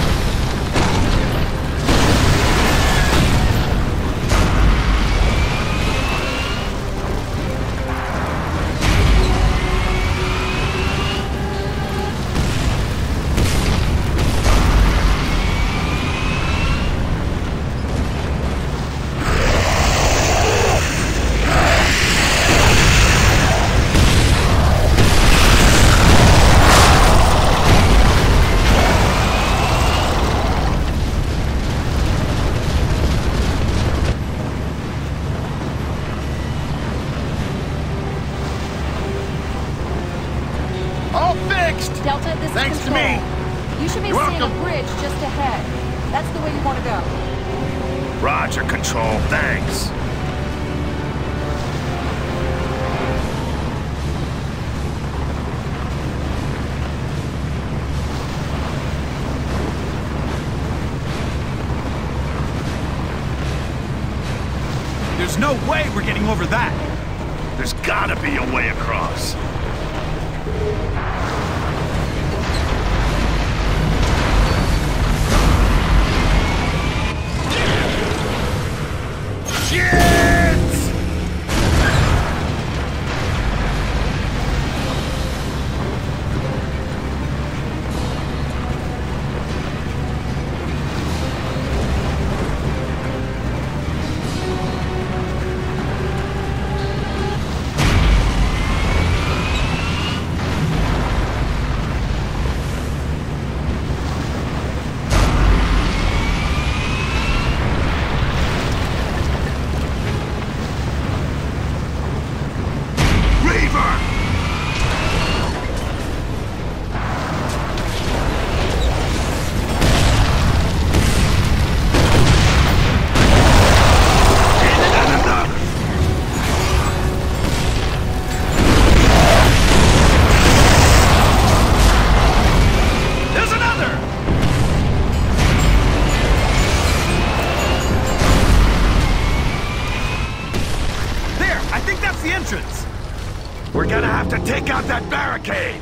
Delta, this Thanks is to Control. me. You should be You're seeing welcome. a bridge just ahead. That's the way you want to go. Roger, Control. Thanks. There's no way we're getting over that. There's gotta be a way across. We're gonna have to take out that barricade!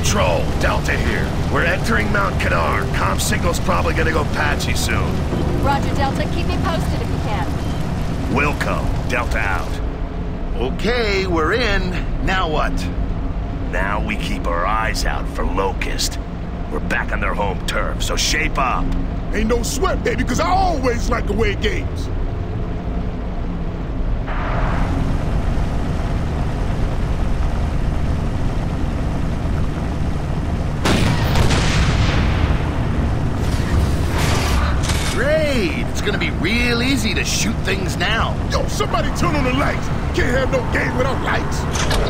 Control, Delta here. We're entering Mount Canar. Comm signal's probably gonna go patchy soon. Roger, Delta. Keep me posted if you can. Wilco, Delta out. Okay, we're in. Now what? Now we keep our eyes out for Locust. We're back on their home turf, so shape up. Ain't no sweat, baby, because I always like to win games. Great! It's gonna be real easy to shoot things now. Yo, somebody turn on the lights. Can't have no game without lights.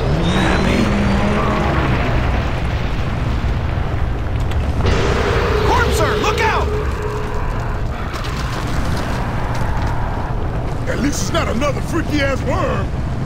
Corpser, look out! At least it's not another freaky-ass worm.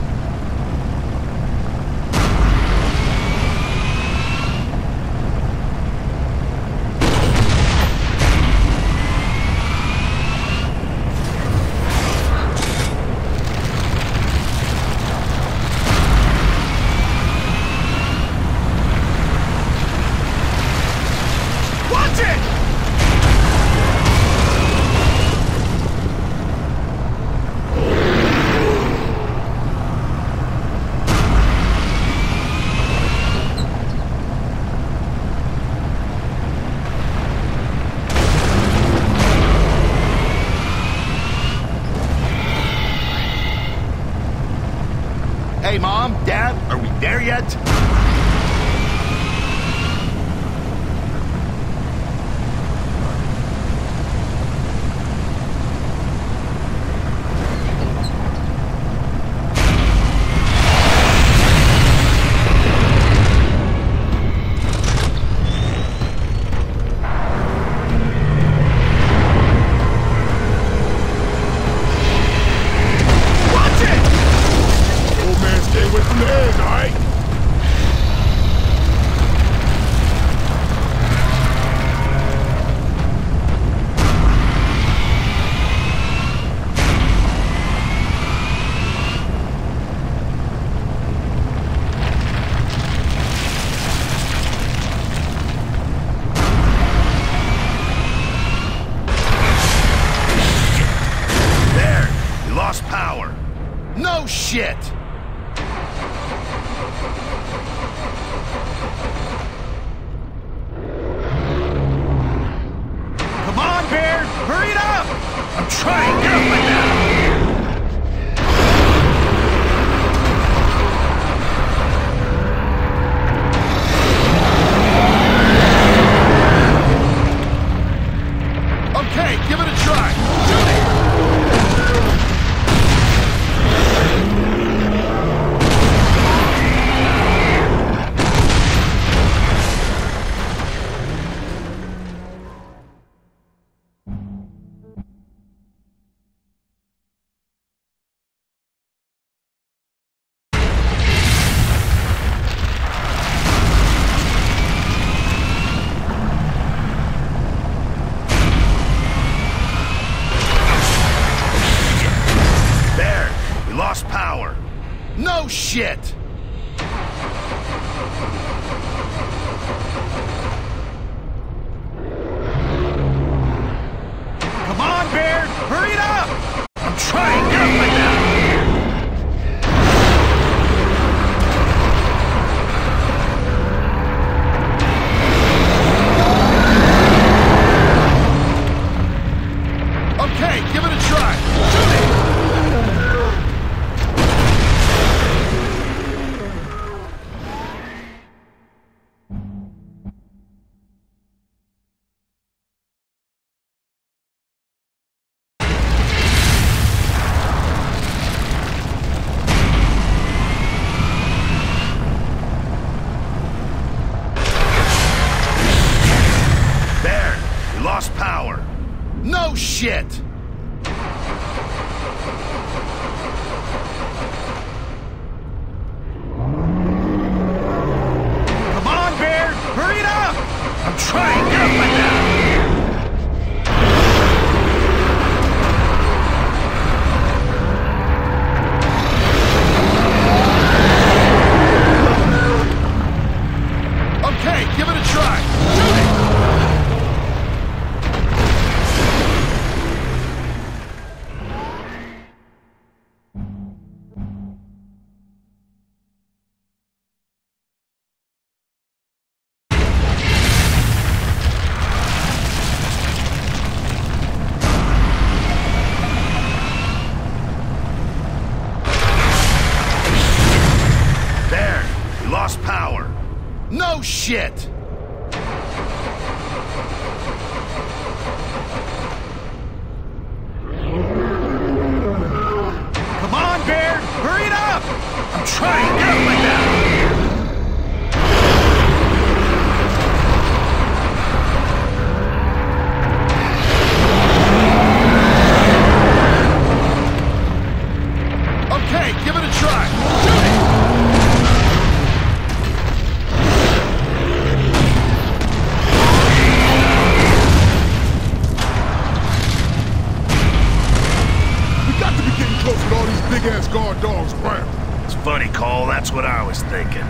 Hey, Mom, Dad, are we there yet? No shit! Come on, Baird! Hurry it up! I'm trying! Get up like that! Okay, give it a try! Shoot it! Lost power. No shit! Come on, Baird! Hurry it up! I'm trying! Get up like that! Okay, give it a try! Shoot it! shit! Come on, Baird! Hurry it up! I'm trying, get up like that! Okay, give it a try. Shoot it! We got to be getting close with all these big-ass guard dogs around. It's funny, Cole. That's what I was thinking.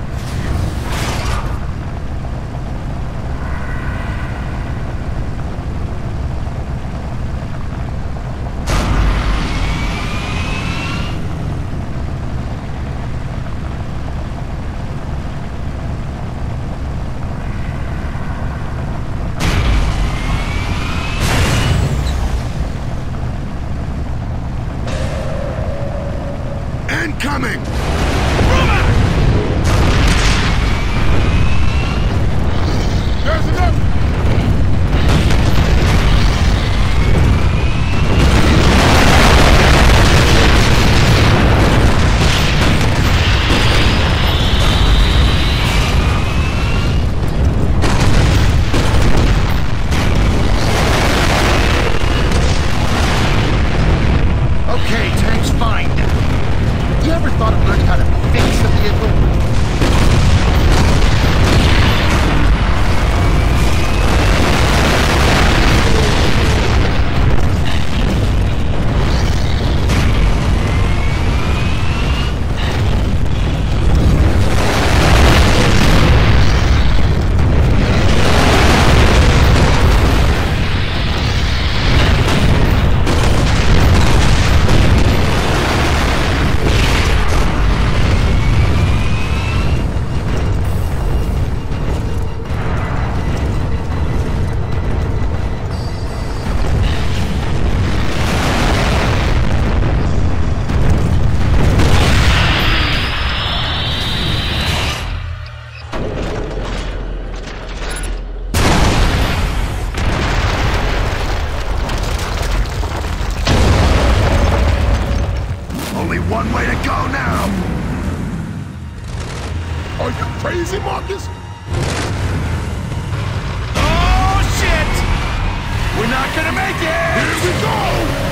Coming! There's enough! Okay, tank's fine now. You ever thought of learning how to fix the vehicle? One way to go now! Are you crazy, Marcus? Oh, shit! We're not gonna make it! Here we go!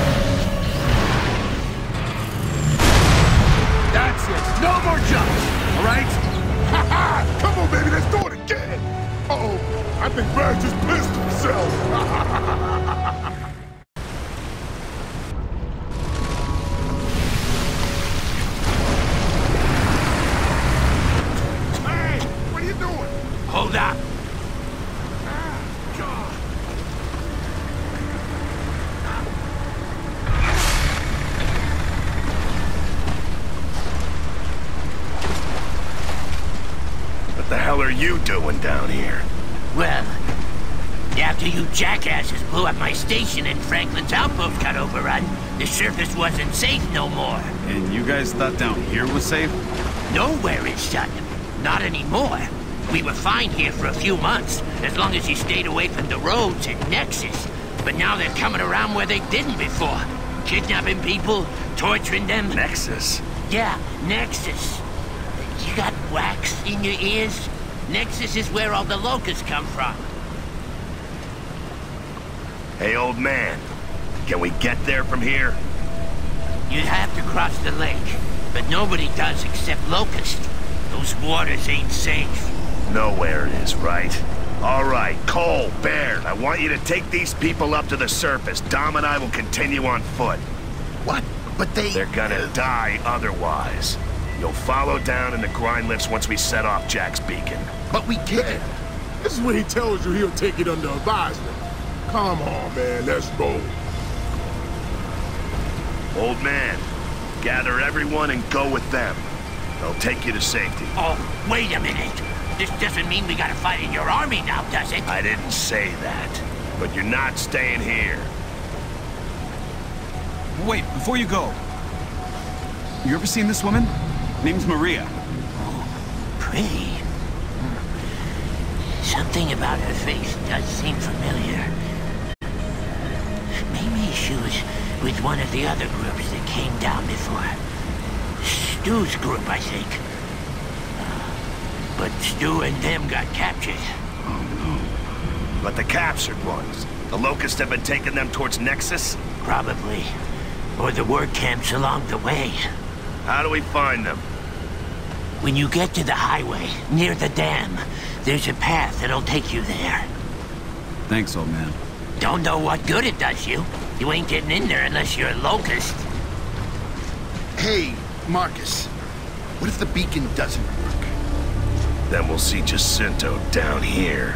That's it. No more jumps, all right? Ha-ha! Come on, baby, let's do it again! Uh-oh, I think Brad just pissed himself. Hold up! What the hell are you doing down here? Well, after you jackasses blew up my station and Franklin's outpost got overrun, the surface wasn't safe no more. And you guys thought down here was safe? Nowhere is shut. Not anymore. We were fine here for a few months, as long as you stayed away from the roads and Nexus. But now they're coming around where they didn't before. Kidnapping people, torturing them. Nexus? Yeah, Nexus. You got wax in your ears? Nexus is where all the locusts come from. Hey, old man. Can we get there from here? You'd have to cross the lake, but nobody does except locusts. Those waters ain't safe. Nowhere it is, right? All right, Cole, Baird, I want you to take these people up to the surface. Dom and I will continue on foot. What? But They're gonna die otherwise. You'll follow down in the grind lifts once we set off Jack's beacon. But we can't. This is when he tells you he'll take it under advisement. Come on, man, let's roll. Old man, gather everyone and go with them. They'll take you to safety. Oh, wait a minute. This doesn't mean we gotta fight in your army now, does it? I didn't say that. But you're not staying here. Wait, before you go. You ever seen this woman? Name's Maria. Pretty. Something about her face does seem familiar. Maybe she was with one of the other groups that came down before. Stu's group, I think. But Stu and them got captured. Oh no. But the captured ones? The Locusts have been taking them towards Nexus? Probably. Or the work camps along the way. How do we find them? When you get to the highway, near the dam, there's a path that'll take you there. Thanks, old man. Don't know what good it does you. You ain't getting in there unless you're a Locust. Hey, Marcus. What if the beacon doesn't work? Then we'll see Jacinto down here.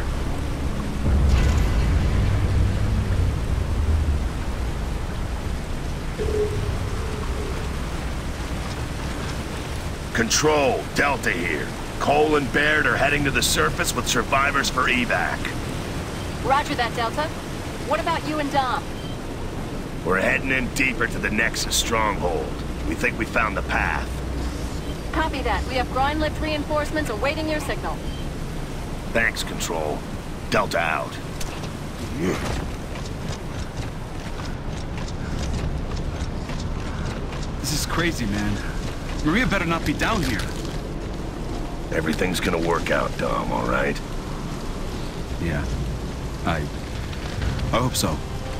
Control, Delta here. Cole and Baird are heading to the surface with survivors for evac. Roger that, Delta. What about you and Dom? We're heading in deeper to the Nexus stronghold. We think we found the path. Copy that. We have ground lift reinforcements awaiting your signal. Thanks, Control. Delta out. This is crazy, man. Maria better not be down here. Everything's gonna work out, Dom, all right? Yeah. I hope so.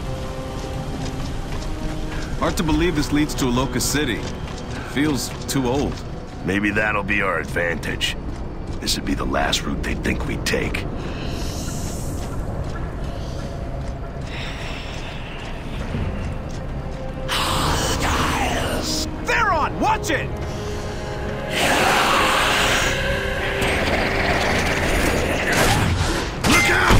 Hard to believe this leads to a Locust City. Feels too old. Maybe that'll be our advantage. This would be the last route they'd think we'd take. They're on! Watch it! Look out!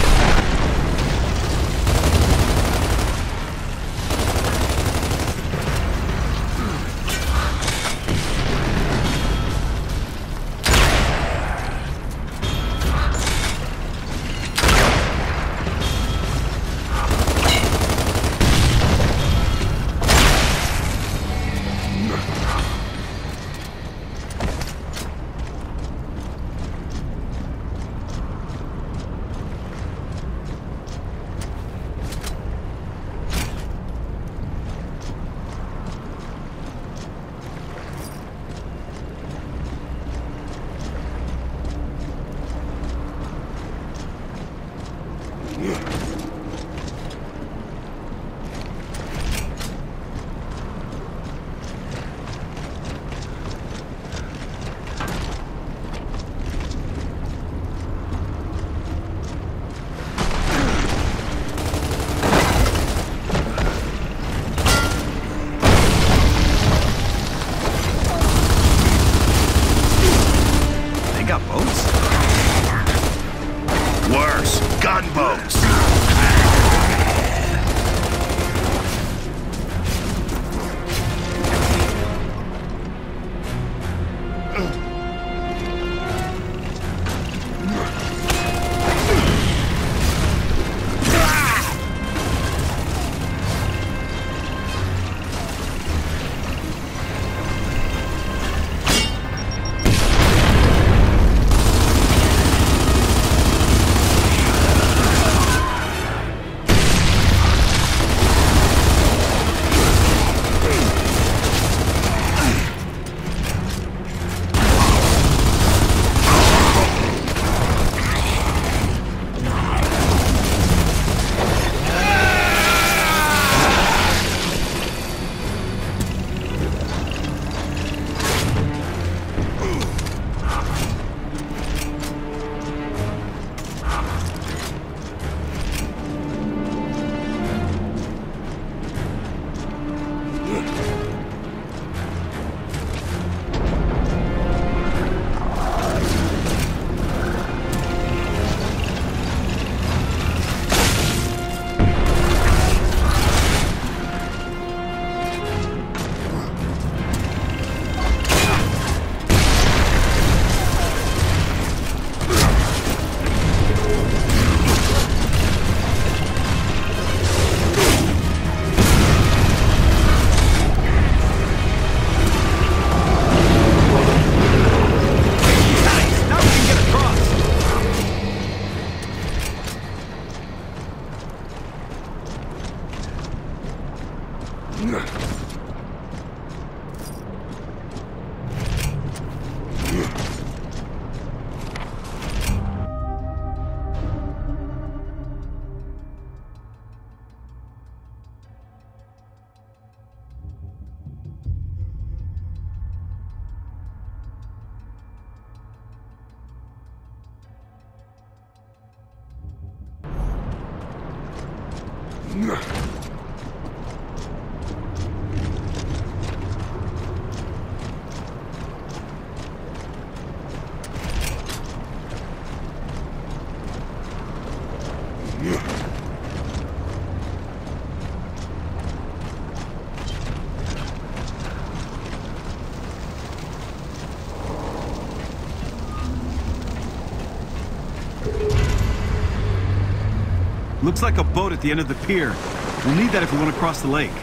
Looks like a boat at the end of the pier. We'll need that if we want to cross the lake.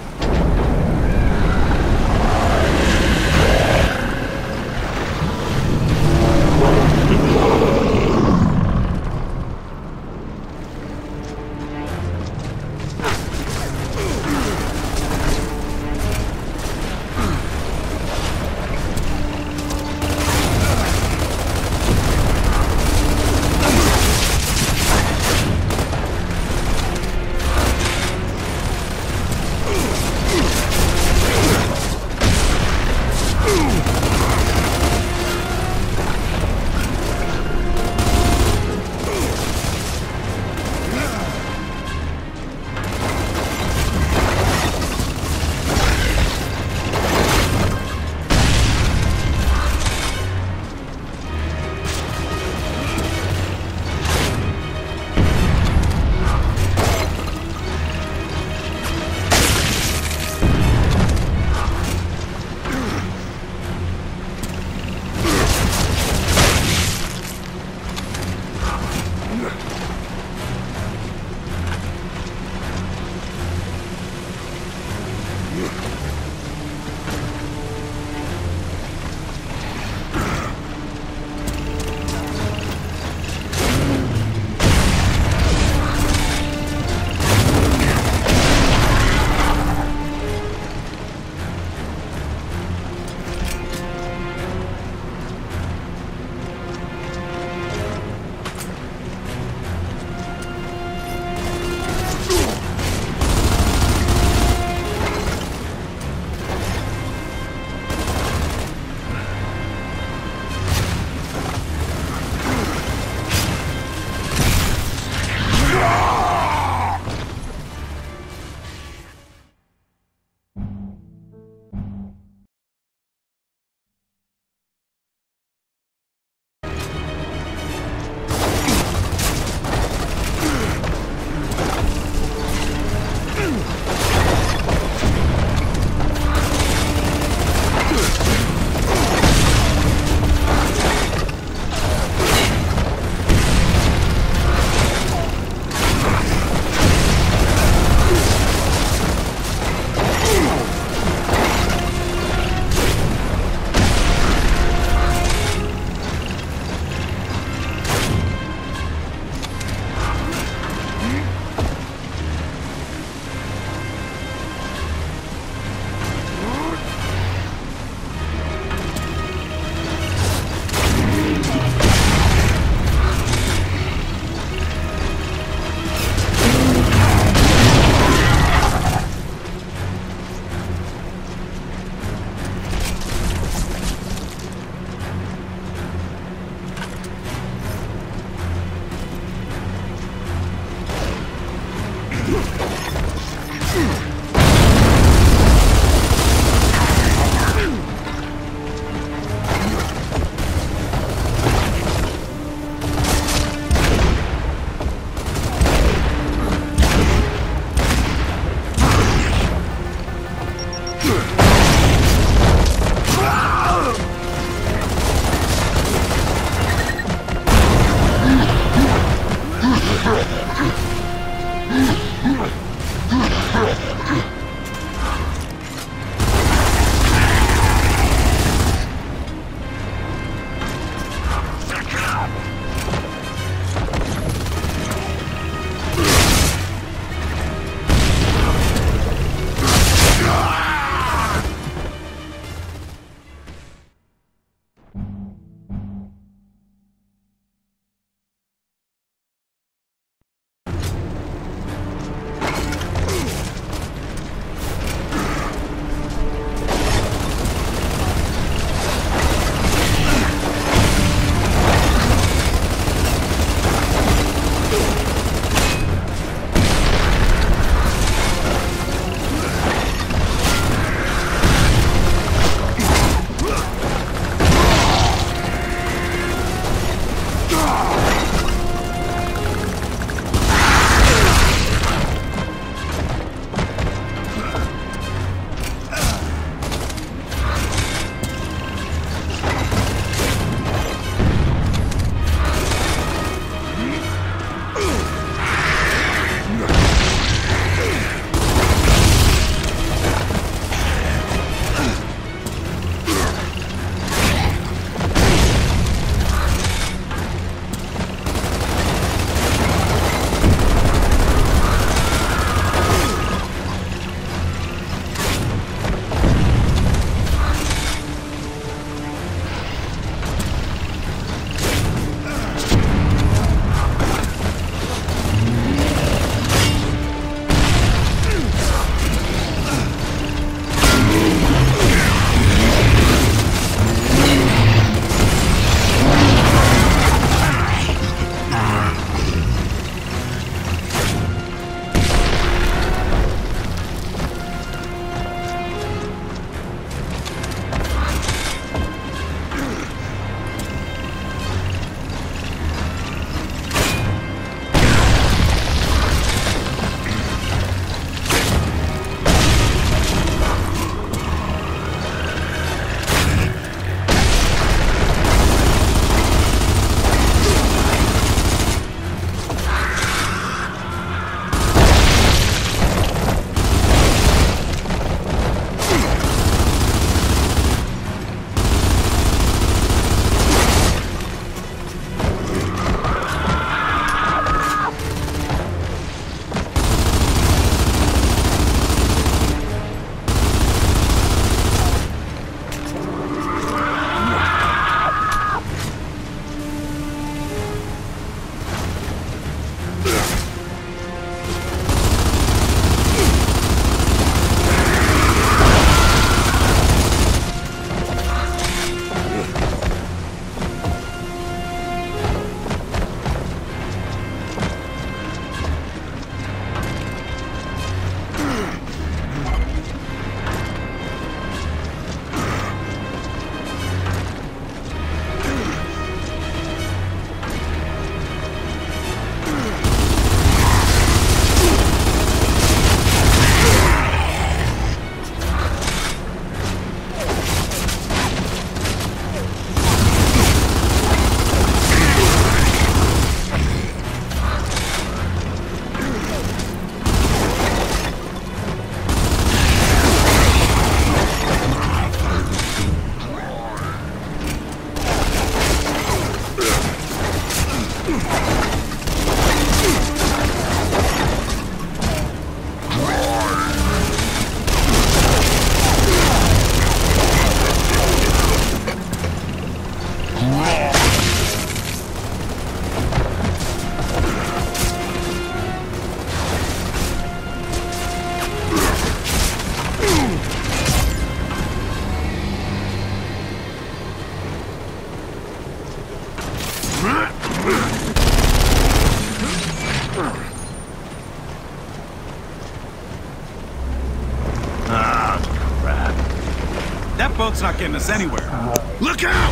That boat's not getting us anywhere. Look out!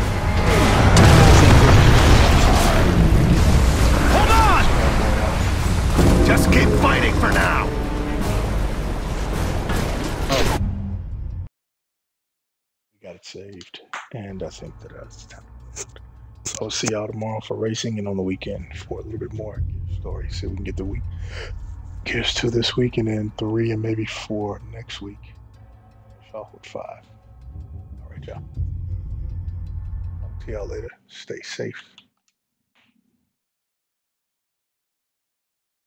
Hold on! Just keep fighting for now. We got it saved, and I think that that's time. I'll see y'all tomorrow for racing, and on the weekend for a little bit more Gears stories. See if we can get the Gears 2 this week, and then 3 and maybe 4 next week. Finish off with 5. All right, y'all. I'll see y'all later. Stay safe.